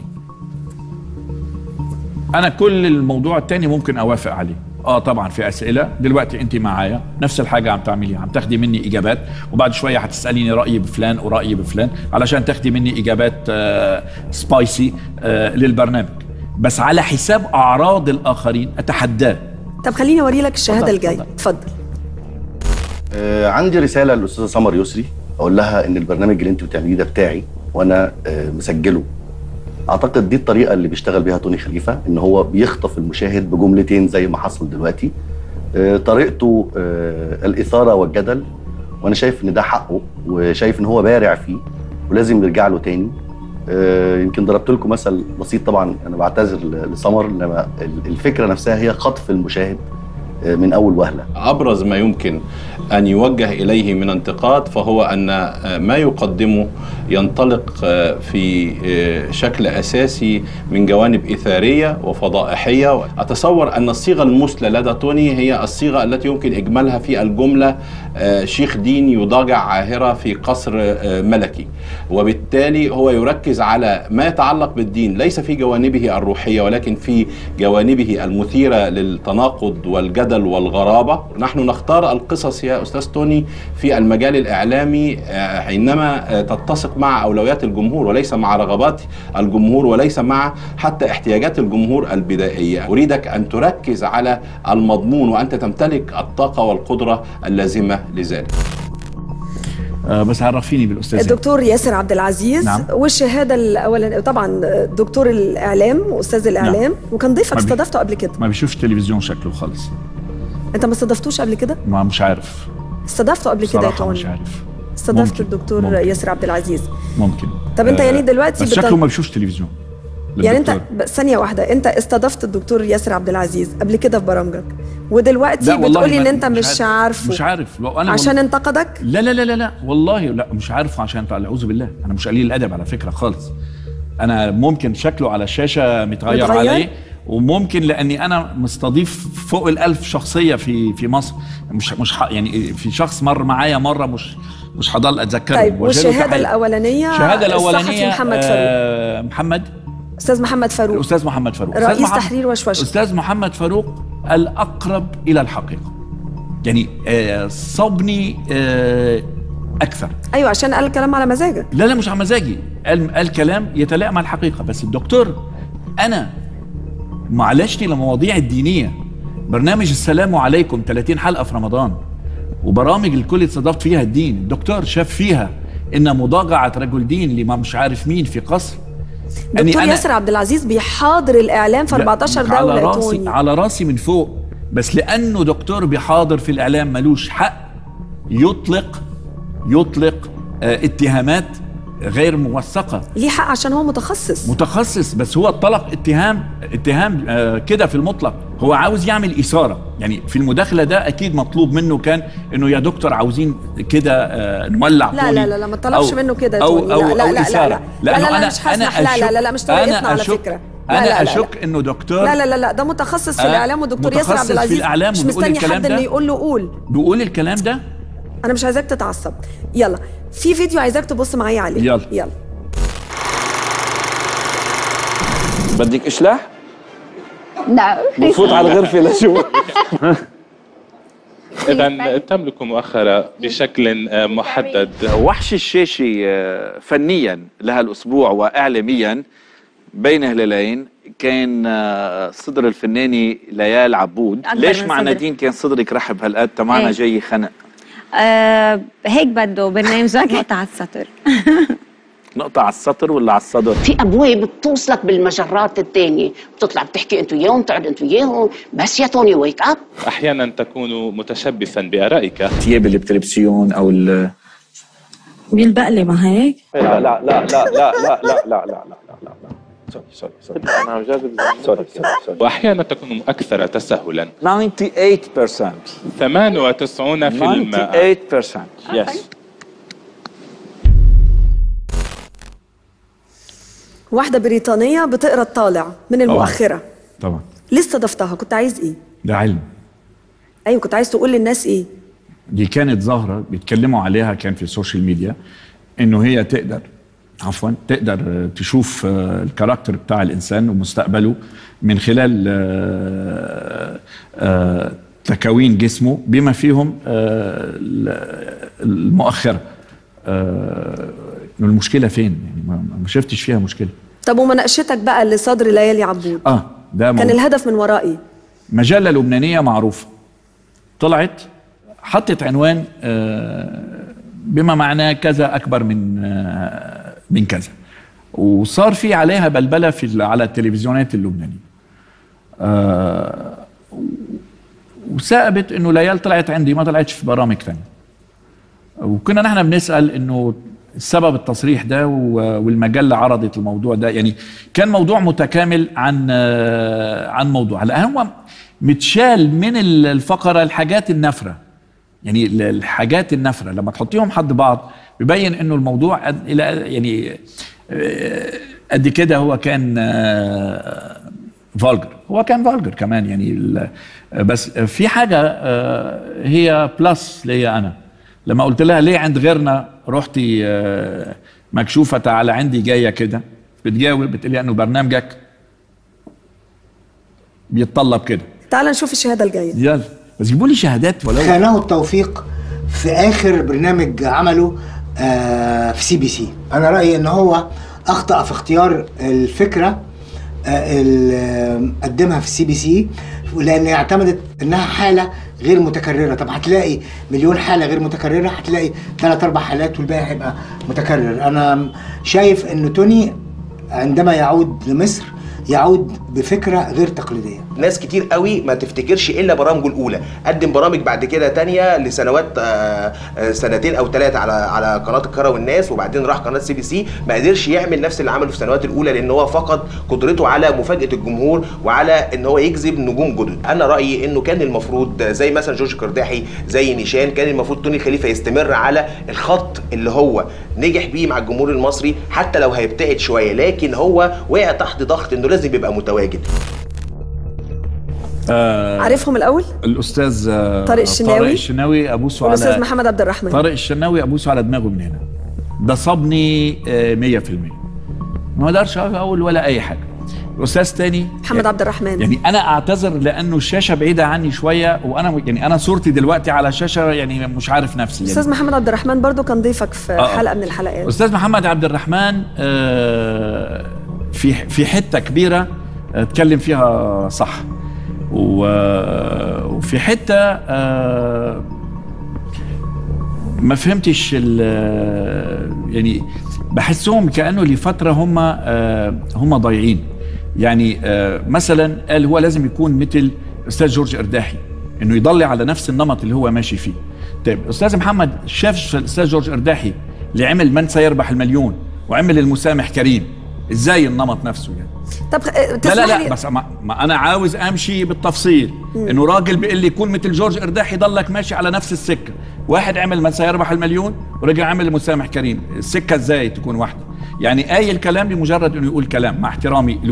أنا كل الموضوع التاني ممكن أوافق عليه. طبعا في أسئلة دلوقتي أنت معايا نفس الحاجة عم تعمليها، عم تاخدي مني إجابات، وبعد شوية هتسأليني رأيي بفلان ورأيي بفلان علشان تاخدي مني إجابات سبايسي للبرنامج، بس على حساب أعراض الآخرين أتحداه. طب خليني أوري لك الشهادة الجاية. اتفضل. عندي رسالة للأستاذة سمر يسري أقول لها إن البرنامج اللي أنت بتعمليه ده بتاعي وأنا مسجله. اعتقد دي الطريقه اللي بيشتغل بيها توني خليفه، ان هو بيخطف المشاهد بجملتين زي ما حصل دلوقتي. طريقته الاثاره والجدل، وانا شايف ان ده حقه وشايف ان هو بارع فيه ولازم يرجع له تاني. يمكن ضربت لكم مثل بسيط، طبعا انا بعتذر لسمر، انما الفكره نفسها هي خطف المشاهد من أول وهلة. أبرز ما يمكن أن يوجه إليه من انتقاد فهو أن ما يقدمه ينطلق في شكل أساسي من جوانب إثارية وفضائحية. أتصور أن الصيغة المثلى لدى توني هي الصيغة التي يمكن إجمالها في الجملة شيخ دين يضاجع عاهرة في قصر ملكي، وبالتالي هو يركز على ما يتعلق بالدين ليس في جوانبه الروحية ولكن في جوانبه المثيرة للتناقض والجدل والغرابة. نحن نختار القصص يا أستاذ توني في المجال الإعلامي حينما تتسق مع أولويات الجمهور وليس مع رغبات الجمهور وليس مع حتى احتياجات الجمهور البدائية. أريدك أن تركز على المضمون وأنت تمتلك الطاقة والقدرة اللازمة لذلك. بس عرفيني بالأستاذ الدكتور ياسر عبد العزيز. نعم. والشهادة الأولى طبعا دكتور الإعلام وأستاذ الإعلام. نعم. وكان ضيفك استضافته قبل كده. ما بيشوفش تلفزيون شكله خالص. أنت ما استضفتوش قبل كده؟ ما مش عارف. استضافته قبل كده يا توني؟ مش عارف. استضفت الدكتور ياسر عبد العزيز. ممكن. طب أنت يعني دلوقتي بس شكله ما بيشوفش تلفزيون. يعني انت ثانية واحدة، انت استضفت الدكتور ياسر عبد العزيز قبل كده في برامجك ودلوقتي بتقولي ان انت مش عارفه. مش عارف عشان انتقدك؟ لا لا لا لا والله لا مش عارفه عشان اعوذ بالله، انا مش قليل الادب على فكرة خالص. انا ممكن شكله على الشاشة متغير عليه، وممكن لاني انا مستضيف فوق ال1000 شخصية في مصر، مش يعني في شخص مر معايا مرة مش هضل اتذكره. طيب والشهادة الأولانية؟ الشهادة الأولانية محمد فاروق. أستاذ محمد فاروق. الأستاذ محمد فاروق رئيس تحرير وشوشة. أستاذ محمد فاروق الأقرب إلى الحقيقة، يعني صبني أكثر. أيوة عشان قال الكلام على مزاجك. لا مش على مزاجي، قال كلام يتلائم مع الحقيقة. بس الدكتور أنا معالجتي لمواضيع الدينية، برنامج السلام عليكم 30 حلقة في رمضان وبرامج الكل استضافت فيها الدين، الدكتور شاف فيها إن مضاجعة رجل دين لما مش عارف مين في قصر. دكتور ياسر عبد العزيز بيحاضر الإعلام في 14 دولة. على راسي من فوق، بس لأنه دكتور بيحاضر في الإعلام ملوش حق يطلق اتهامات غير موثقة. ليه حق عشان هو متخصص، بس هو اطلق اتهام كده في المطلق. هو عاوز يعمل إثارة، يعني في المداخلة ده أكيد مطلوب منه كان إنه يا دكتور عاوزين كده نولع لا لا لا ما طلبش منه كده أو إثارة. لا مش هسمح. لا مش طريقتنا على فكرة. انا اشك انه دكتور. لا لا لا لا، ده متخصص في الاعلام ودكتور ياسر عبد العزيز، في الإعلام مش مستني حد اللي يقول له قول. بيقول الكلام ده. انا مش عايزاك تتعصب. يلا في فيديو عايزاك تبص معايا عليه. يلا بدك اشلاح؟ نعم. بفوت على الغرفه لشو؟ إذا تملك مؤخرة بشكل محدد. وحش الشاشة فنيا لهالأسبوع وإعلاميا بين هلالين كان صدر الفنانة ليال عبود. ليش مع نادين كان صدرك رحب هالقد؟ تمعنا جاي خنق. هيك بده برنامجك. نقطة على السطر. نقطة على السطر ولا على الصدر؟ في ابواب بتوصلك بالمجرات الثانيه، بتطلع بتحكي انتوا وياهم، تقعد انتوا وياهم، بس يا توني ويك اب. احيانا تكون متشبثا بارائك. الثياب اللي بتلبسيون او بيلبق ما هيك؟ لا لا لا لا لا لا لا لا لا لا سوري انا جاذب. سوري واحيانا تكون اكثر تسهلا. 98%. 98%. يس. واحدة بريطانية بتقرا الطالع من المؤخرة. طبعا. ليه استضفتها؟ كنت عايز ايه؟ ده علم. ايوه كنت عايز تقول للناس ايه؟ دي كانت ظاهرة بيتكلموا عليها، كان في السوشيال ميديا، انه هي تقدر تشوف الكاركتر بتاع الانسان ومستقبله من خلال تكوين جسمه بما فيهم المؤخرة. المشكلة فين؟ يعني ما شفتش فيها مشكلة. طب ومناقشتك بقى لصدر ليالي عبود؟ ده كان الهدف من ورائي مجلة لبنانية معروفة طلعت حطت عنوان بما معناه كذا أكبر من كذا، وصار في عليها بلبلة على التلفزيونات اللبنانية. وثاقبت إنه ليال طلعت عندي، ما طلعتش في برامج ثانية. وكنا نحن بنسأل إنه السبب التصريح ده، والمجلة عرضت الموضوع ده، يعني كان موضوع متكامل عن موضوع. هلا هو متشال من الفقرة الحاجات النفرة، يعني الحاجات النفرة لما تحطيهم حد بعض بيبين انه الموضوع يعني قد كده هو كان فالجر، هو كان فالجر كمان يعني. بس في حاجة هي بلس ليا أنا، لما قلت لها ليه عند غيرنا رحتي مكشوفة تعالى عندي جاية كده، بتجاوب بتقولي انه برنامجك بيتطلب كده. تعال نشوف الشهادة الجاية. يلا بس جيبوا لي شهادات ولو. خانه التوفيق في آخر برنامج عمله في CBC. أنا رأيي إن هو أخطأ في اختيار الفكرة اللي قدمها في CBC، لأن اعتمدت إنها حالة غير متكررة. طب هتلاقي مليون حالة غير متكررة، هتلاقي 3-4 حالات والباقي هيبقى متكرر. أنا شايف إن توني عندما يعود لمصر يعود بفكرة غير تقليدية. ناس كتير قوي ما تفتكرش الا برامجه الاولى، قدم برامج بعد كده تانية لسنوات 2 أو 3 على قناه الكره والناس، وبعدين راح قناه CBC. ما قدرش يعمل نفس اللي عمله في السنوات الاولى، لان هو فقد قدرته على مفاجاه الجمهور وعلى ان هو يجذب نجوم جدد. انا رايي انه كان المفروض زي مثلا جورج قرداحي، زي نيشان، كان المفروض توني خليفه يستمر على الخط اللي هو نجح بيه مع الجمهور المصري، حتى لو هيبتعد شويه، لكن هو وقع تحت ضغط انه لازم يبقى متواجد. عارفهم الاول؟ الاستاذ طارق الشناوي ابوسه على، والاستاذ محمد عبد الرحمن. طارق الشناوي ابوسه على دماغه من هنا، ده صابني 100%، ما اقدرش اقول ولا اي حاجه. الاستاذ تاني محمد عبد الرحمن، يعني انا اعتذر لانه الشاشه بعيده عني شويه، وانا يعني انا صورتي دلوقتي على شاشه يعني مش عارف نفسي. استاذ يعني محمد عبد الرحمن برضو كان ضيفك في حلقه من الحلقات. استاذ محمد عبد الرحمن في حته كبيره اتكلم فيها صح، وفي حته ما فهمتش يعني بحسهم كانه لفتره هم ضايعين. يعني مثلا قال هو لازم يكون مثل استاذ جورج قرداحي، انه يضل على نفس النمط اللي هو ماشي فيه. طيب استاذ محمد شاف الاستاذ جورج قرداحي اللي عمل من سيربح المليون وعمل المسامح كريم، ازاي النمط نفسه يعني؟ طب لا بس ما انا عاوز امشي بالتفصيل. انه راجل بيقول لي كون مثل جورج قرداحي ضلك ماشي على نفس السكه، واحد عمل من سيربح المليون ورجع عمل المسامح كريم، السكه ازاي تكون واحده؟ يعني اي الكلام لمجرد انه يقول كلام، مع احترامي له،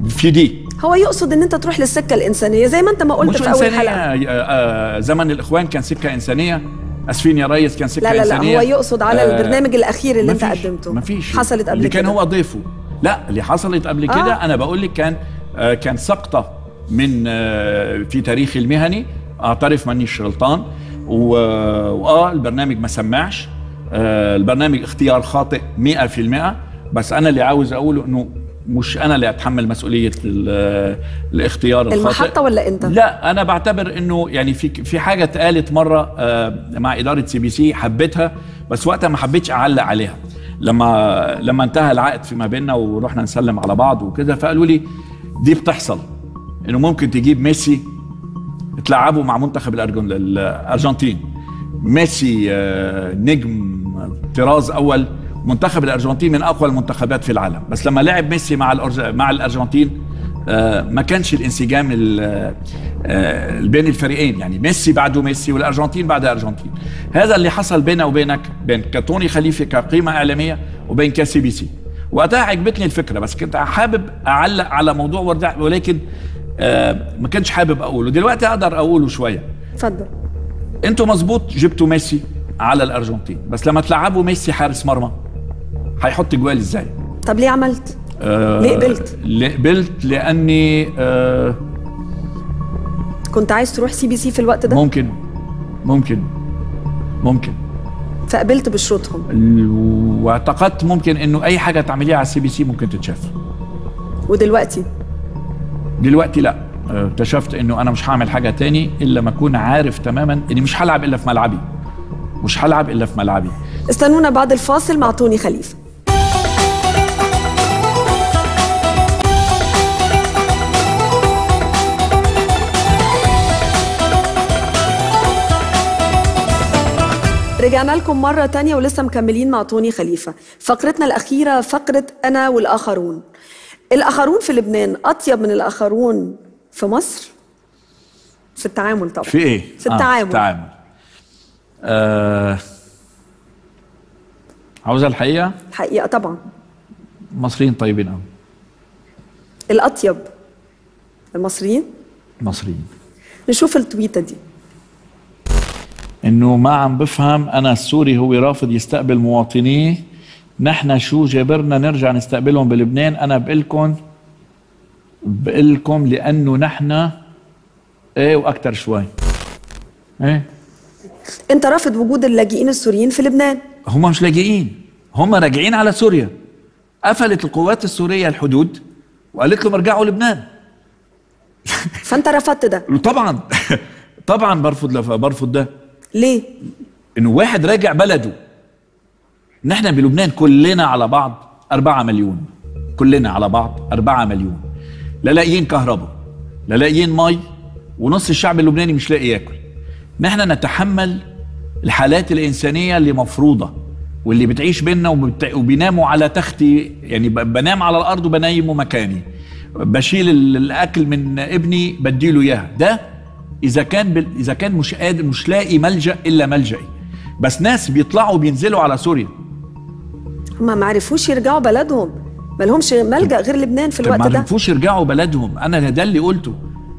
في دي هو يقصد ان انت تروح للسكه الانسانيه زي ما انت ما قلت في اول حلقه. زمن الاخوان كان سكه انسانيه، اسفين يا ريس كان سكه انسانيه. لا هو يقصد على البرنامج الاخير اللي انت قدمته. مفيش حصلت قبل اللي كده كان هو ضيفه. لا اللي حصلت قبل كده انا بقول لك كان سقطه من في تاريخي المهني، اعترف مانيش غلطان، البرنامج ما سمعش، البرنامج اختيار خاطئ 100%. بس انا اللي عاوز اقوله انه مش انا اللي اتحمل مسؤوليه الاختيار الخاطئ. المحطه ولا انت؟ لا انا بعتبر انه يعني في حاجه اتقالت مره مع اداره CBC حبيتها، بس وقتها ما حبيتش اعلق عليها. لما انتهى العقد فيما بيننا ورحنا نسلم على بعض وكده، فقالوا لي دي بتحصل، انه ممكن تجيب ميسي تلعبه مع منتخب الارجنتين. ميسي نجم طراز اول، منتخب الارجنتين من اقوى المنتخبات في العالم، بس لما لعب ميسي مع الارجنتين ما كانش الانسجام بين الفريقين، يعني ميسي بعده ميسي والارجنتين بعد الارجنتين. هذا اللي حصل بيننا وبينك، بين كتوني خليفه كقيمه اعلاميه وبين CBC. وقتها عجبتني الفكره، بس كنت حابب اعلق على موضوع ولكن ما كنتش حابب اقوله. دلوقتي اقدر اقوله شويه. اتفضل. انتوا مظبوط جبتوا ميسي على الارجنتين، بس لما تلعبوا ميسي حارس مرمى هيحط جوال ازاي؟ طب ليه عملت؟ ليه قبلت؟ قبلت لاني كنت عايز تروح CBC في الوقت ده؟ ممكن فقبلت بشروطهم، واعتقدت ممكن انه اي حاجه تعمليها على CBC ممكن تتشاف. ودلوقتي لا، اكتشفت انه انا مش هعمل حاجه تاني الا ما اكون عارف تماما اني مش هلعب الا في ملعبي. استنونا بعد الفاصل مع توني خليفه. رجعنا لكم مرة تانية ولسه مكملين مع توني خليفة. فقرتنا الأخيرة فقرة أنا والآخرون. الآخرون في لبنان أطيب من الآخرون في مصر؟ في التعامل طبعا. في إيه؟ في التعامل. التعامل. عاوزة الحقيقة طبعا. المصريين طيبين قوي. الأطيب المصريين؟ نشوف التويتة دي. انه ما عم بفهم انا، السوري هو رافض يستقبل مواطنيه، نحن شو جابرنا نرجع نستقبلهم بلبنان؟ انا بقلكم لانه نحن واكثر شوي. انت رافض وجود اللاجئين السوريين في لبنان؟ هم مش لاجئين، هم راجعين على سوريا. قفلت القوات السوريه الحدود وقالت لهم ارجعوا لبنان. فانت رفضت ده؟ طبعا برفض ده. ليه؟ انه واحد راجع بلده. نحن بلبنان كلنا على بعض 4 مليون، كلنا على بعض 4 مليون، لا لاقيين كهرباء، لا لاقيين مي، ونص الشعب اللبناني مش لاقي ياكل. نحن نتحمل الحالات الإنسانية اللي مفروضة، واللي بتعيش بينا وبيناموا على تختي، يعني بنام على الأرض وبنايمه مكاني، بشيل الأكل من ابني بديله إياها. ده إذا كان مش قادر، مش لاقي ملجأ إلا ملجئي. بس ناس بيطلعوا بينزلوا على سوريا، هم ما عرفوش يرجعوا بلدهم، ما لهمش ملجأ غير لبنان في الوقت ده. ما عرفوش يرجعوا بلدهم. أنا ده اللي قلته،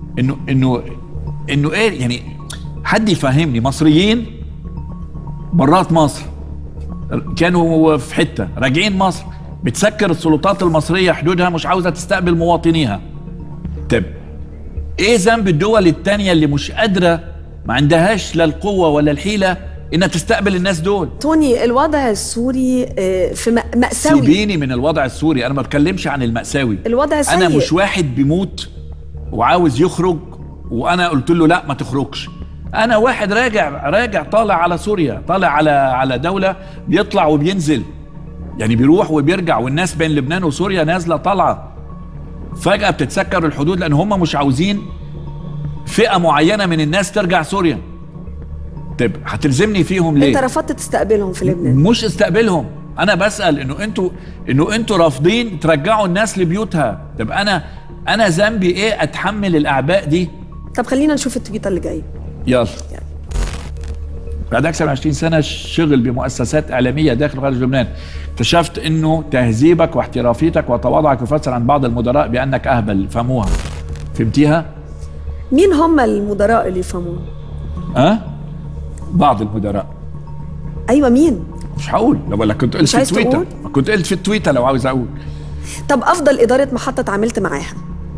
إنه إيه يعني، حد يفهمني. مصريين برات مصر كانوا في حتة، راجعين مصر بتسكر السلطات المصرية حدودها، مش عاوزة تستقبل مواطنيها. طب ايه ذنب الدول التانية اللي مش قادرة، ما عندهاش لا القوة ولا الحيلة انها تستقبل الناس دول؟ توني، الوضع السوري في مأساوي. سيبيني من الوضع السوري، انا ما بتكلمش عن المأساوي. الوضع سيء. انا مش واحد بيموت وعاوز يخرج وانا قلت له لا ما تخرجش. انا واحد راجع طالع على سوريا، طالع على دولة، بيطلع وبينزل، يعني بيروح وبيرجع، والناس بين لبنان وسوريا نازلة طالعة. فجأة بتتسكر الحدود لأن هم مش عاوزين فئة معينة من الناس ترجع سوريا. طب هتلزمني فيهم ليه؟ انت رفضت تستقبلهم في لبنان. مش استقبلهم، انا بسأل انه انتوا رافضين ترجعوا الناس لبيوتها. طب انا ذنبي ايه اتحمل الاعباء دي؟ طب خلينا نشوف التويته اللي جايه. يلا. بعد اكثر من 20 سنه شغل بمؤسسات اعلاميه داخل وخارج لبنان اكتشفت انه تهذيبك واحترافيتك وتواضعك يفسر عن بعض المدراء بانك اهبل. فهموها؟ فهمتيها؟ مين هم المدراء اللي يفهموها؟ بعض المدراء. ايوه مين؟ مش هقول. لو ولا كنت قلت في تويتر، كنت قلت في تويتر لو عاوز اقول. طب افضل اداره محطه اتعاملت معاها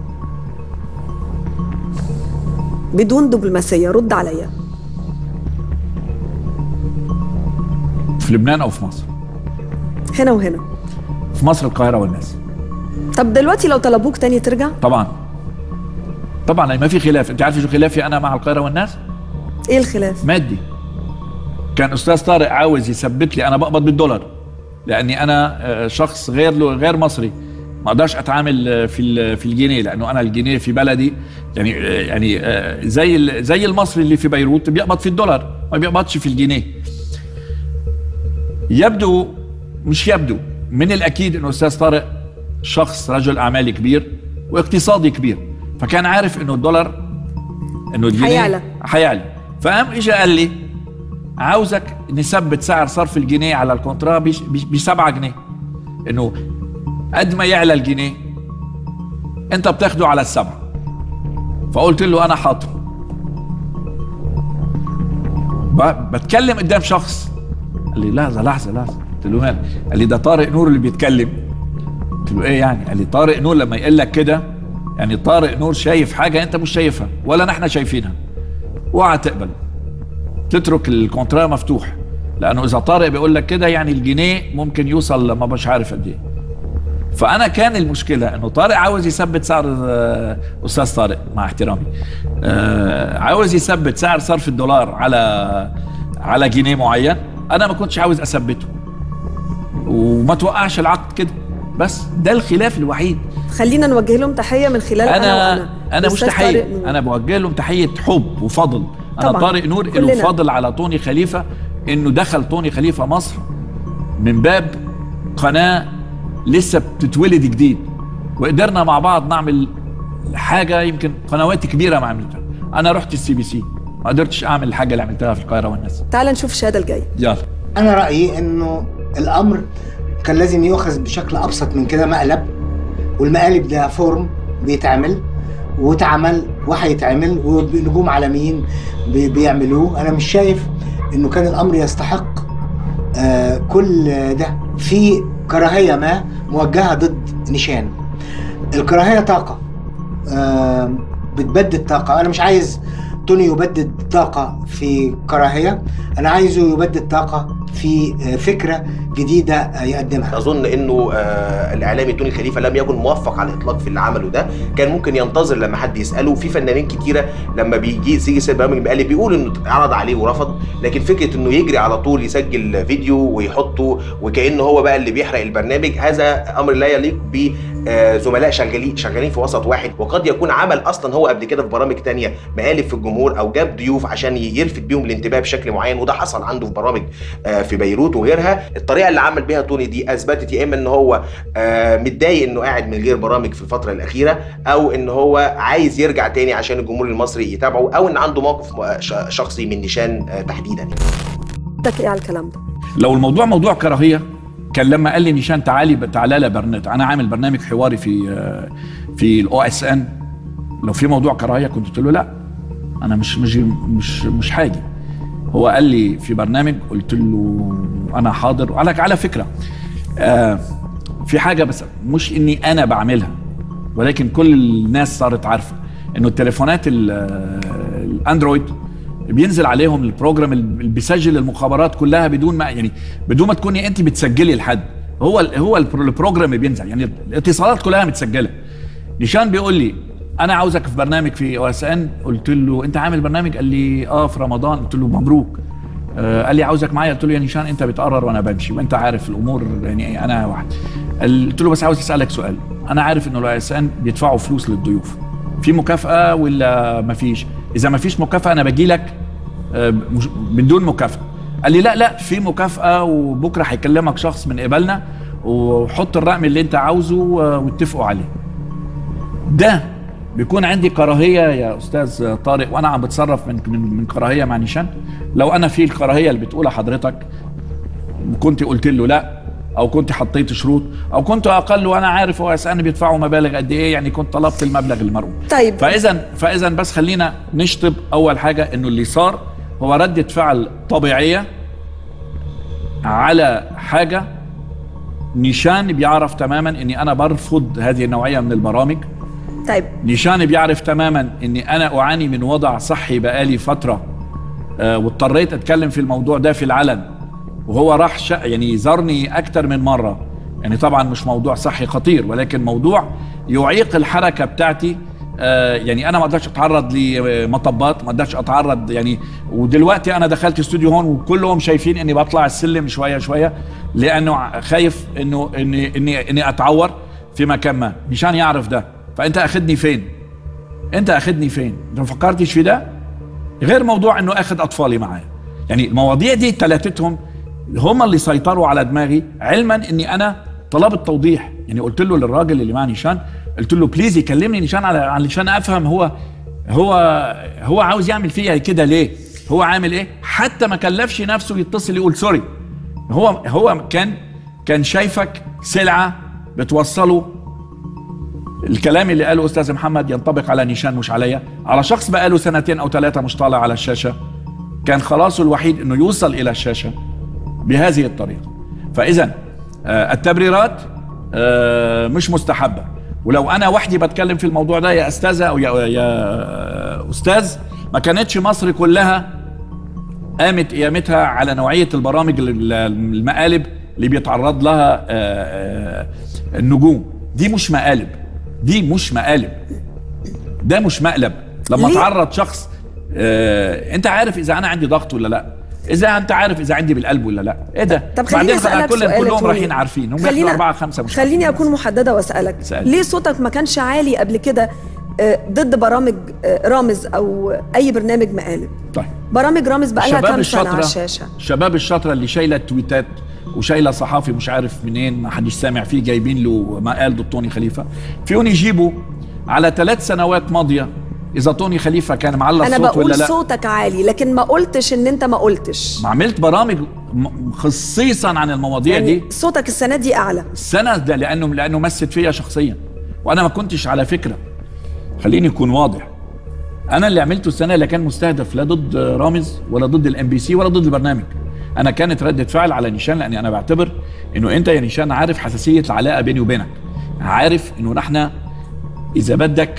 بدون دبلوماسيه، رد عليا. في لبنان او في مصر؟ هنا وهنا. في مصر القاهره والناس. طب دلوقتي لو طلبوك تاني ترجع؟ طبعا طبعا، ما في خلاف. انت عارف شو خلافي انا مع القاهره والناس؟ ايه الخلاف؟ مادي. كان استاذ طارق عاوز يثبت لي انا بقبض بالدولار لاني انا شخص غير مصري، ما اقدرش اتعامل في الجنيه، لانه انا الجنيه في بلدي يعني زي المصري اللي في بيروت بيقبض في الدولار، ما بيقبضش في الجنيه. يبدو من الاكيد انه استاذ طارق شخص رجل اعمال كبير واقتصادي كبير، فكان عارف انه الجنيه حيعلى. فقام اجى قال لي عاوزك نثبت سعر صرف الجنيه على الكونترا ب7 جنيه، انه قد ما يعلى الجنيه انت بتاخده على 7. فقلت له انا حاضر. بتكلم قدام شخص قال لي لحظه. قلت له مالك؟ قال لي ده طارق نور اللي بيتكلم. قلت له ايه يعني؟ قال لي طارق نور لما يقول لك كده يعني طارق نور شايف حاجه انت مش شايفها ولا نحن شايفينها، اوعى تقبل، تترك الكونترا مفتوح، لانه اذا طارق بيقول لك كده يعني الجنيه ممكن يوصل ما مش عارف قد ايه. فانا كان المشكله انه طارق عاوز يثبت سعر، استاذ طارق مع احترامي عاوز يثبت سعر صرف الدولار على جنيه معين، انا ما كنتش عاوز اثبته وما توقعش العقد كده. بس ده الخلاف الوحيد. خلينا نوجه لهم تحيه من خلال انا مش تحيه، انا بوجه لهم تحيه حب وفضل. انا طارق نور له فضل على طوني خليفه، انه دخل طوني خليفه مصر من باب قناه لسه بتتولد جديد، وقدرنا مع بعض نعمل حاجه يمكن قنوات كبيره ما عملتها. انا رحت الCBC ما قدرتش اعمل الحاجه اللي عملتها في القاهره والناس. تعال نشوف الشهاده الجايه. يلا. انا رايي انه الامر كان لازم يؤخذ بشكل ابسط من كده، مقلب، والمقالب ده فورم بيتعمل واتعمل وهيتعمل ونجوم عالميين بيعملوه. انا مش شايف انه كان الامر يستحق كل ده. في كراهيه ما موجهه ضد نيشان. الكراهيه طاقه بتبدد طاقه. انا مش عايز توني يبدد طاقه في كراهيه، انا عايزه يبدد طاقه في فكره جديده يقدمها. اظن انه الاعلامي توني خليفه لم يكن موفق على الاطلاق في اللي عمله ده. كان ممكن ينتظر لما حد يساله. في فنانين كتيره لما بيجي يسجل برامج مقالب بيقول انه اتعرض عليه ورفض، لكن فكره انه يجري على طول يسجل فيديو ويحطه وكانه هو بقى اللي بيحرق البرنامج، هذا امر لا يليق بزملاء شغالين في وسط واحد. وقد يكون عمل اصلا هو قبل كده في برامج تانية مقالب في الجمهور، او جاب ضيوف عشان يلفت بيهم الانتباه بشكل معين، وده حصل عنده في برامج في بيروت وغيرها. الطريقه اللي عمل بيها توني دي اثبتت يا اما ان هو متضايق انه قاعد من غير برامج في الفتره الاخيره، او ان هو عايز يرجع تاني عشان الجمهور المصري يتابعه، او ان عنده موقف شخصي من نيشان تحديدا. بدك ايه على الكلام ده؟ لو الموضوع موضوع كراهيه كان لما قال لي نيشان تعالى لي برنامج، انا عامل برنامج حواري في الOSN، لو في موضوع كراهيه كنت قلت له لا انا مش حاجه. هو قال لي في برنامج، قلت له انا حاضر. على فكره في حاجه بس مش اني انا بعملها، ولكن كل الناس صارت عارفه انه التليفونات الاندرويد بينزل عليهم البروجرام اللي بيسجل المخابرات كلها بدون ما تكوني انت بتسجلي لحد. هو البروجرام بينزل، يعني الاتصالات كلها متسجله. نيشان بيقول لي انا عاوزك في برنامج في OSN. قلت له انت عامل برنامج؟ قال لي في رمضان. قلت له مبروك. قال لي عاوزك معايا. قلت له يا نيشان انت بتقرر وانا بمشي، وانت عارف الامور، يعني انا واحد. قلت له بس عاوز اسالك سؤال، انا عارف انه الOSN بيدفعوا فلوس للضيوف، في مكافاه ولا ما فيش؟ اذا ما فيش مكافاه انا باجي لك بدون مكافاه. قال لي لا في مكافاه، وبكره هيكلمك شخص من قبلنا وحط الرقم اللي انت عاوزه واتفقوا عليه. ده بيكون عندي كراهيه يا استاذ طارق وانا عم بتصرف من كراهيه مع نيشان. لو انا في الكراهيه اللي بتقولها حضرتك كنت قلت له لا، او كنت حطيت شروط، او كنت اقل وانا عارف هو يسالني بيدفعوا مبالغ قد ايه، يعني كنت طلبت المبلغ المرغوب. طيب فاذا بس خلينا نشطب اول حاجه انه اللي صار هو ردة فعل طبيعيه على حاجه نيشان بيعرف تماما اني انا برفض هذه النوعيه من البرامج. طيب نيشان بيعرف تماما اني انا اعاني من وضع صحي بقالي فتره، واضطريت اتكلم في الموضوع ده في العلن، وهو راح يعني زارني اكتر من مره. يعني طبعا مش موضوع صحي خطير، ولكن موضوع يعيق الحركه بتاعتي. يعني انا ما اقدرش اتعرض لمطبات، ما اقدرش اتعرض يعني. ودلوقتي انا دخلت استوديو هون وكلهم شايفين اني بطلع السلم شويه شويه، لانه خايف انه اني اتعور في مكان ما. نيشان يعرف ده. فانت اخذني فين؟ انت اخذني فين؟ انت ما فكرتش في ده؟ غير موضوع انه اخذ اطفالي معايا. يعني المواضيع دي ثلاثتهم هم اللي سيطروا على دماغي، علما اني انا طلبت توضيح. يعني قلت له للراجل اللي مع نيشان، قلت له بليز يكلمني نيشان علشان افهم هو عاوز يعمل فيها كده ليه؟ هو عامل ايه؟ حتى ما كلفش نفسه يتصل يقول سوري. هو كان شايفك سلعه بتوصله. الكلام اللي قاله استاذ محمد ينطبق على نيشان مش عليا، على شخص بقاله 2 أو 3 مش طالع على الشاشه. كان خلاصه الوحيد انه يوصل الى الشاشه بهذه الطريقه. فاذا التبريرات مش مستحبه. ولو انا وحدي بتكلم في الموضوع ده يا استاذه او يا استاذ، ما كانتش مصر كلها قامت قيامتها على نوعيه البرامج المقالب اللي بيتعرض لها النجوم. دي مش مقالب، دي مش مقالب، ده مش مقلب. لما تعرض شخص انت عارف اذا انا عندي ضغط ولا لا، اذا انت عارف اذا عندي بالقلب ولا لا. ايه ده؟ طب خليني اسالك كلهم رايحين عارفين هم 4 5 مش خليني اكون محدده واسالك ليه صوتك ما كانش عالي قبل كده ضد برامج رامز او اي برنامج مقالب؟ طيب برامج رامز بقى لها كام سنه على الشاشه؟ الشباب الشاطره اللي شايله التويتات وشايله صحافي مش عارف منين ما حدش سامع فيه جايبين له مقال ضد توني خليفه، فيهم يجيبوا على 3 سنوات ماضيه اذا توني خليفه كان معلق صوت ولا لا. انا بقول صوتك عالي، لكن ما قلتش ان انت ما قلتش. ما عملت برامج خصيصا عن المواضيع يعني دي. صوتك السنه دي اعلى. السنه ده لانه مست فيا شخصيا، وانا ما كنتش على فكره، خليني اكون واضح، انا اللي عملته السنه لا كان مستهدف لا ضد رامز ولا ضد الMBC ولا ضد البرنامج. انا كانت ردة فعل على نيشان، لاني انا بعتبر انه انت يا نيشان عارف حساسيه العلاقه بيني وبينك، عارف انه نحن اذا بدك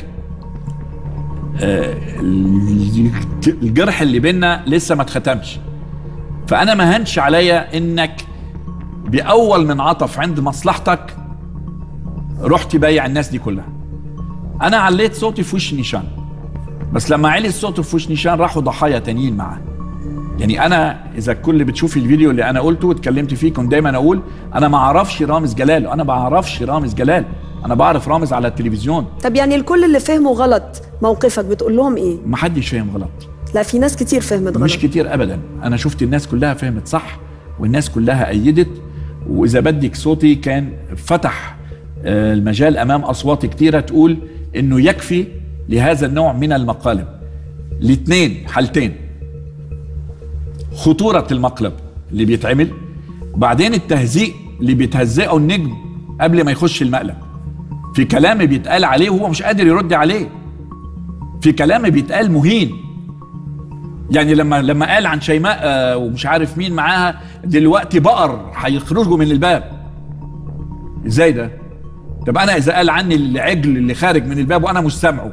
الجرح اللي بيننا لسه ما اتختمش. فانا ما هنش عليا انك باول من عطف عند مصلحتك رحت بايع الناس دي كلها. انا عليت صوتي في وش نيشان، بس لما علي صوتي في وش نيشان راحوا ضحايا تانيين معاه. يعني انا اذا كل بتشوفي الفيديو اللي انا قلته واتكلمت فيه كنت دايما اقول انا ما اعرفش رامز جلال، انا ما بعرفش رامز جلال، انا بعرف رامز على التلفزيون. طب يعني الكل اللي فهموا غلط موقفك بتقول لهم ايه؟ ما حدش فهم غلط. لا في ناس كتير فهمت غلط. مش كتير ابدا، انا شفت الناس كلها فهمت صح والناس كلها ايدت. واذا بدك صوتي كان فتح المجال امام اصوات كتيره تقول انه يكفي لهذا النوع من المقالب. الاثنين حالتين، خطوره المقلب اللي بيتعمل، وبعدين التهزيء اللي بيتهزئه النجم قبل ما يخش المقلب، في كلام بيتقال عليه وهو مش قادر يرد عليه، في كلام بيتقال مهين. يعني لما قال عن شيماء ومش عارف مين معاها دلوقتي بقر هيخرجوا من الباب. ازاي ده؟ طب انا اذا قال عني العجل اللي خارج من الباب وانا مش سامعه،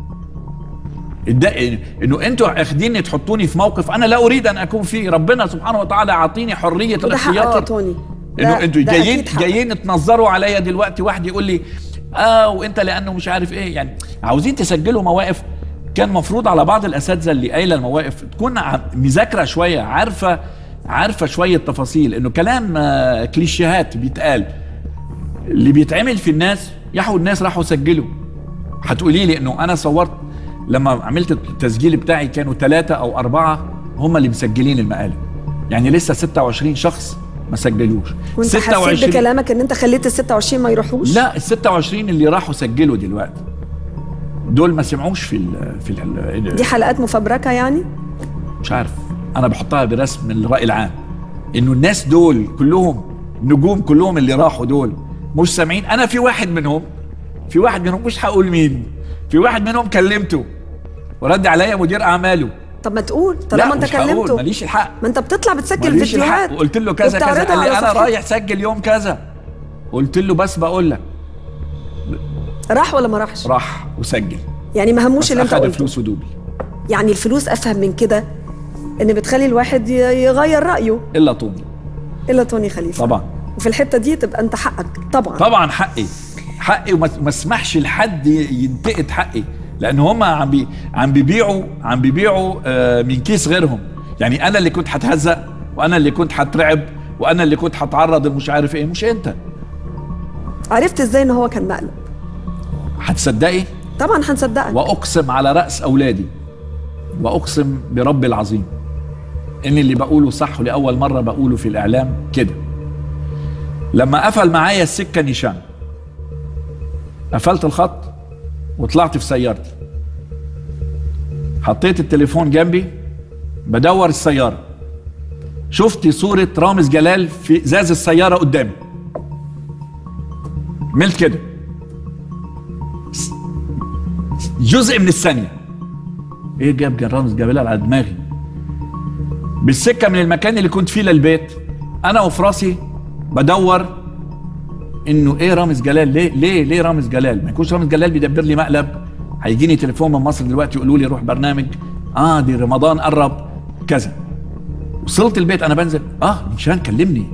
انه انتوا اخديني تحطوني في موقف انا لا اريد ان اكون فيه. ربنا سبحانه وتعالى اعطيني حريه الاختيار. توني انه انتوا جايين تنظروا عليا دلوقتي، واحد يقول لي وانت لانه مش عارف ايه. يعني عاوزين تسجلوا مواقف، كان مفروض على بعض الاساتذه اللي قايله المواقف تكون مذاكره شويه، عارفه شويه تفاصيل، انه كلام كليشيهات بيتقال اللي بيتعمل في الناس. يحوا الناس راحوا سجلوا. هتقولي لي انه انا صورت لما عملت التسجيل بتاعي كانوا 3 أو 4 هم اللي مسجلين المقالب، يعني لسه 26 شخص ما سجلوش. وانت حسيت بكلامك ان انت خليت ال 26 ما يروحوش؟ لا، ال 26 اللي راحوا سجلوا دلوقتي دول ما سمعوش دي حلقات مفبركه يعني؟ مش عارف، انا بحطها برسم الراي العام انه الناس دول كلهم نجوم، كلهم اللي راحوا دول مش سامعين. انا في واحد منهم مش هقول مين، في واحد منهم كلمته ورد عليا مدير اعماله. طب ما تقول طالما انت كلمته. ماليش الحق، ما انت بتطلع بتسجل فيديوهات. وقلت له كذا كذا، قال لي انا رايح سجل يوم كذا. قلت له بس بقول لك، راح ولا ما راحش؟ راح وسجل. يعني ما هموش اللي انت قلته. اخذ فلوس ودوبي. يعني الفلوس افهم من كده ان بتخلي الواحد يغير رايه. الا توني خليفه طبعا. وفي الحته دي تبقى انت حقك طبعا حقي وما اسمحش لحد ينتقد حقي، لان هم عم بيبيعوا من كيس غيرهم. يعني انا اللي كنت هتهزق، وانا اللي كنت هترعب، وانا اللي كنت هتعرض مش عارف ايه، مش انت. عرفت ازاي ان هو كان مقلب؟ هتصدقي؟ طبعا هنصدقك. واقسم على راس اولادي، واقسم برب العظيم ان اللي بقوله صح، لاول مره بقوله في الاعلام كده. لما قفل معايا السكه نيشان، قفلت الخط وطلعت في سيارتي، حطيت التليفون جنبي بدور السياره، شفت صوره رامز جلال في ازاز السياره قدامي. عملت كده جزء من الثانيه، ايه جاب رامز جلال على دماغي بالسكه من المكان اللي كنت فيه للبيت. انا وفي راسي بدور انه ايه رامز جلال، ليه رامز جلال؟ ما يكونش رامز جلال بيدبر لي مقلب. هيجيني تليفون من مصر دلوقتي يقولوا لي روح برنامج، دي رمضان قرب كذا. وصلت البيت انا بنزل، نيشان كلمني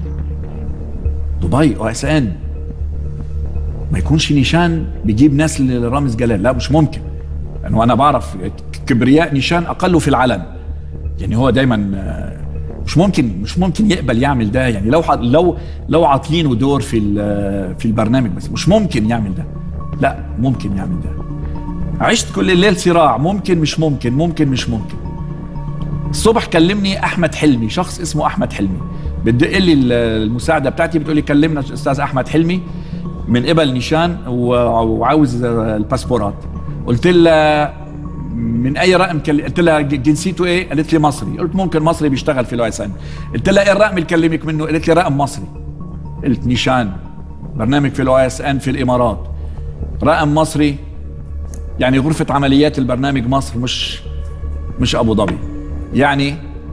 دبي OSN، ما يكونش نيشان بيجيب ناس لرامز جلال، لا مش ممكن. لانه انا بعرف كبرياء نيشان اقله في العلن، يعني هو دايما مش ممكن يقبل يعمل ده. يعني لو عاطينه دور في البرنامج بس مش ممكن يعمل ده، لا ممكن يعمل ده. عشت كل الليل صراع، ممكن مش ممكن. الصبح كلمني احمد حلمي، شخص اسمه احمد حلمي، بتدق لي المساعده بتاعتي بتقول لي كلمنا الاستاذ احمد حلمي من قبل نيشان وعاوز الباسبورات. قلت لها من اي رقم قلت لها جنسيته ايه؟ قالت لي مصري. قلت ممكن مصري بيشتغل في الOSN. قلت لها ايه الرقم اللي كلمك منه؟ قالت لي رقم مصري. قلت نيشان برنامج في الOSN في الامارات، رقم مصري، يعني غرفه عمليات البرنامج مصر، مش ابو ظبي. يعني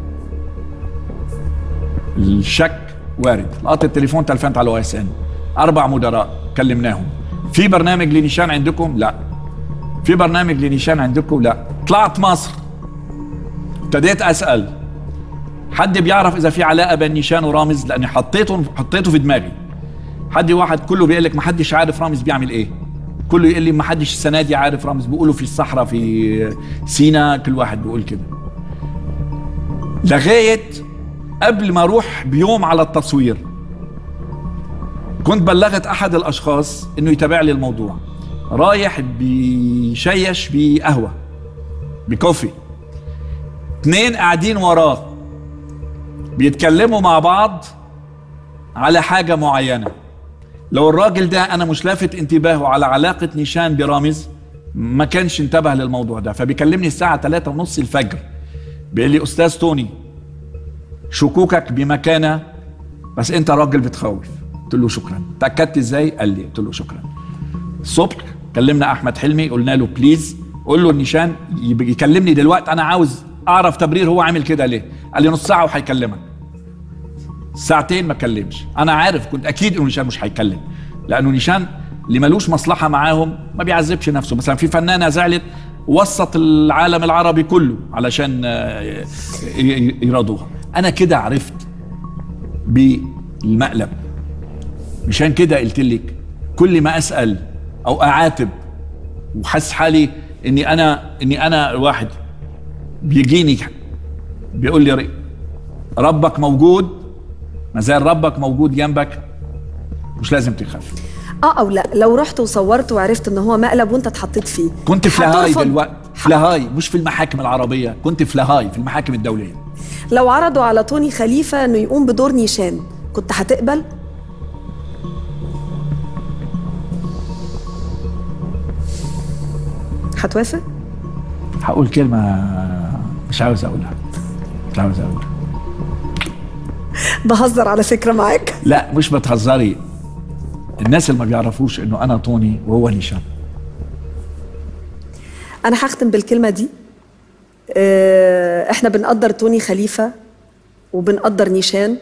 الشك وارد. لقطت التليفون، تلفنت على الOSN، 4 مدراء كلمناهم. في برنامج لنيشان عندكم؟ لا. في برنامج لنيشان عندكم؟ لا. طلعت مصر، ابتديت اسال حد بيعرف اذا في علاقه بين نيشان ورامز، لاني حطيته في دماغي. حد واحد كله بيقول لك ما حدش عارف رامز بيعمل ايه، كله يقول لي ما حدش السنه دي عارف رامز، بيقولوا في الصحراء في سينا، كل واحد بيقول كده. لغايه قبل ما اروح بيوم على التصوير كنت بلغت احد الاشخاص انه يتابع لي الموضوع. رايح بيشيش بقهوه بكوفي، 2 قاعدين وراه بيتكلموا مع بعض على حاجه معينه. لو الراجل ده انا مش لافت انتباهه على علاقه نيشان برامز ما كانش انتبه للموضوع ده. فبيكلمني الساعه 3:30 الفجر، بيقول لي استاذ توني شكوكك بمكانه، بس انت راجل بتخوف. قلت له شكرا. تاكدت ازاي؟ قال لي. قلت له شكرا. الصبح كلمنا احمد حلمي، قلنا له بليز قول له نيشان يكلمني دلوقتي، انا عاوز اعرف تبرير هو عامل كده ليه. قال لي نص ساعه وهيكلمك. ساعتين ما كلمش. انا عارف، كنت اكيد انه نيشان مش هيكلم، لانه نيشان اللي ملوش مصلحه معاهم ما بيعذبش نفسه. مثلا في فنانه زعلت وسط العالم العربي كله علشان يرضوها. انا كده عرفت بالمقلب، مشان كده قلت لك كل ما اسال او اعاتب وحس حالي اني انا واحد بيجيني بيقول لي ربك موجود، ما زال ربك موجود جنبك، مش لازم تخاف. او لا، لو رحت وصورت وعرفت ان هو مقلب وانت اتحطيت فيه، كنت في لاهاي دلوقتي، في لاهاي مش في المحاكم العربيه، كنت في لاهاي في المحاكم الدوليه. لو عرضوا على توني خليفه انه يقوم بدور نيشان كنت هتقبل؟ هتوافق؟ هقول كلمه مش عاوز اقولها، مش عاوز اقولها. بهزر على فكره معاك. لا مش بتهزري، الناس اللي ما بيعرفوش انه انا توني وهو نيشان. انا هختم بالكلمه دي. احنا بنقدر توني خليفه وبنقدر نيشان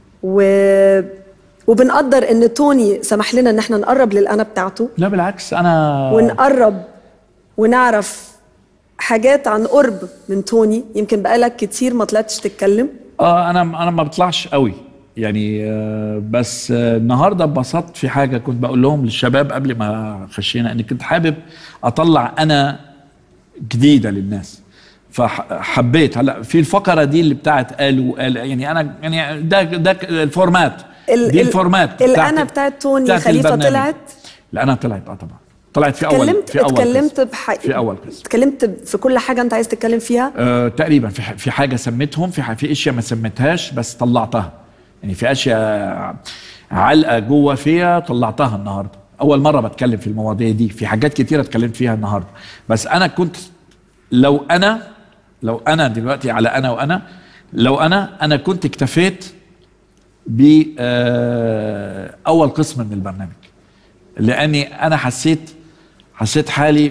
وبنقدر ان توني سمح لنا ان احنا نقرب للأنا بتاعته. لا بالعكس، انا ونقرب ونعرف حاجات عن قرب من توني. يمكن بقالك كتير ما طلعتش تتكلم. انا ما بطلعش قوي يعني، بس النهارده اتبسطت في حاجه كنت بقول لهم للشباب قبل ما خشينا، اني كنت حابب اطلع انا جديده للناس، فحبيت هلا في الفقره دي اللي بتاعت قال يعني انا يعني ده الفورمات، دي الفورمات الانا بتاعت توني خليفه طلعت. الانا طلعت طبعا طلعت في اول في اول قسم. اتكلمت في كل حاجه انت عايز تتكلم فيها. تقريبا في حاجه سميتهم، في اشياء ما سميتهاش بس طلعتها، يعني في اشياء علقه جوه فيها طلعتها النهارده. اول مره بتكلم في المواضيع دي، في حاجات كتيره اتكلمت فيها النهارده، بس انا كنت لو انا دلوقتي على انا لو انا كنت اكتفيت ب اول قسم من البرنامج، لاني انا حسيت حالي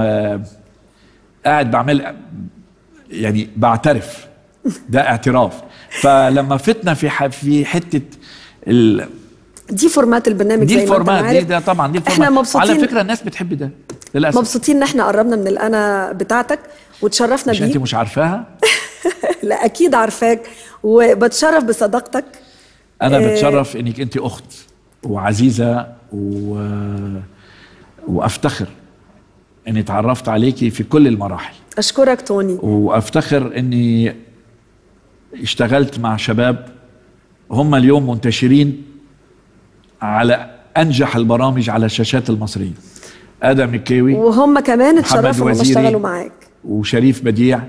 قاعد بعمل يعني بعترف، ده اعتراف. فلما فتنا في حته دي فورمات البرنامج، دي الفورمات دي، ده طبعا دي الفورمات. احنا مبسوطين على فكره الناس بتحب ده للاسف. مبسوطين ان احنا قربنا من الانا بتاعتك وتشرفنا بيك. مش انت مش عارفاها؟ لا اكيد عارفاك، وبتشرف بصداقتك. انا بتشرف انك انت اخت وعزيزه وافتخر اني تعرفت عليكي في كل المراحل. اشكرك توني، وافتخر اني اشتغلت مع شباب هم اليوم منتشرين على انجح البرامج على الشاشات المصريه. ادم الكيوي وهم كمان اتشرفوا لما اشتغلوا معاك، وشريف بديع.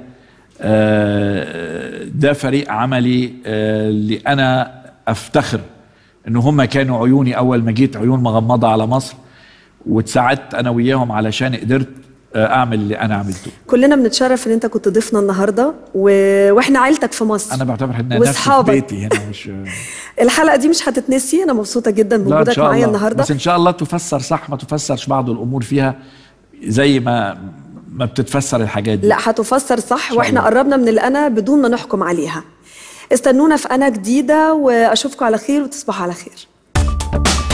ده فريق عملي اللي انا افتخر ان هم كانوا عيوني اول ما جيت، عيون مغمضه على مصر، واتساعدت انا وياهم علشان قدرت اعمل اللي انا عملته. كلنا بنتشرف ان انت كنت ضيفنا النهارده واحنا عيلتك في مصر. انا بعتبر ان نفسي في بيتي هنا. مش الحلقه دي مش هتتنسي. انا مبسوطه جدا بوجودك معايا النهارده، بس ان شاء الله تفسر صح، ما تفسرش بعض الامور فيها زي ما بتتفسر الحاجات دي. لا هتفسر صح، واحنا قربنا من الأنا بدون ما نحكم عليها. استنونا في أنا جديدة، واشوفكم على خير وتصبحوا على خير.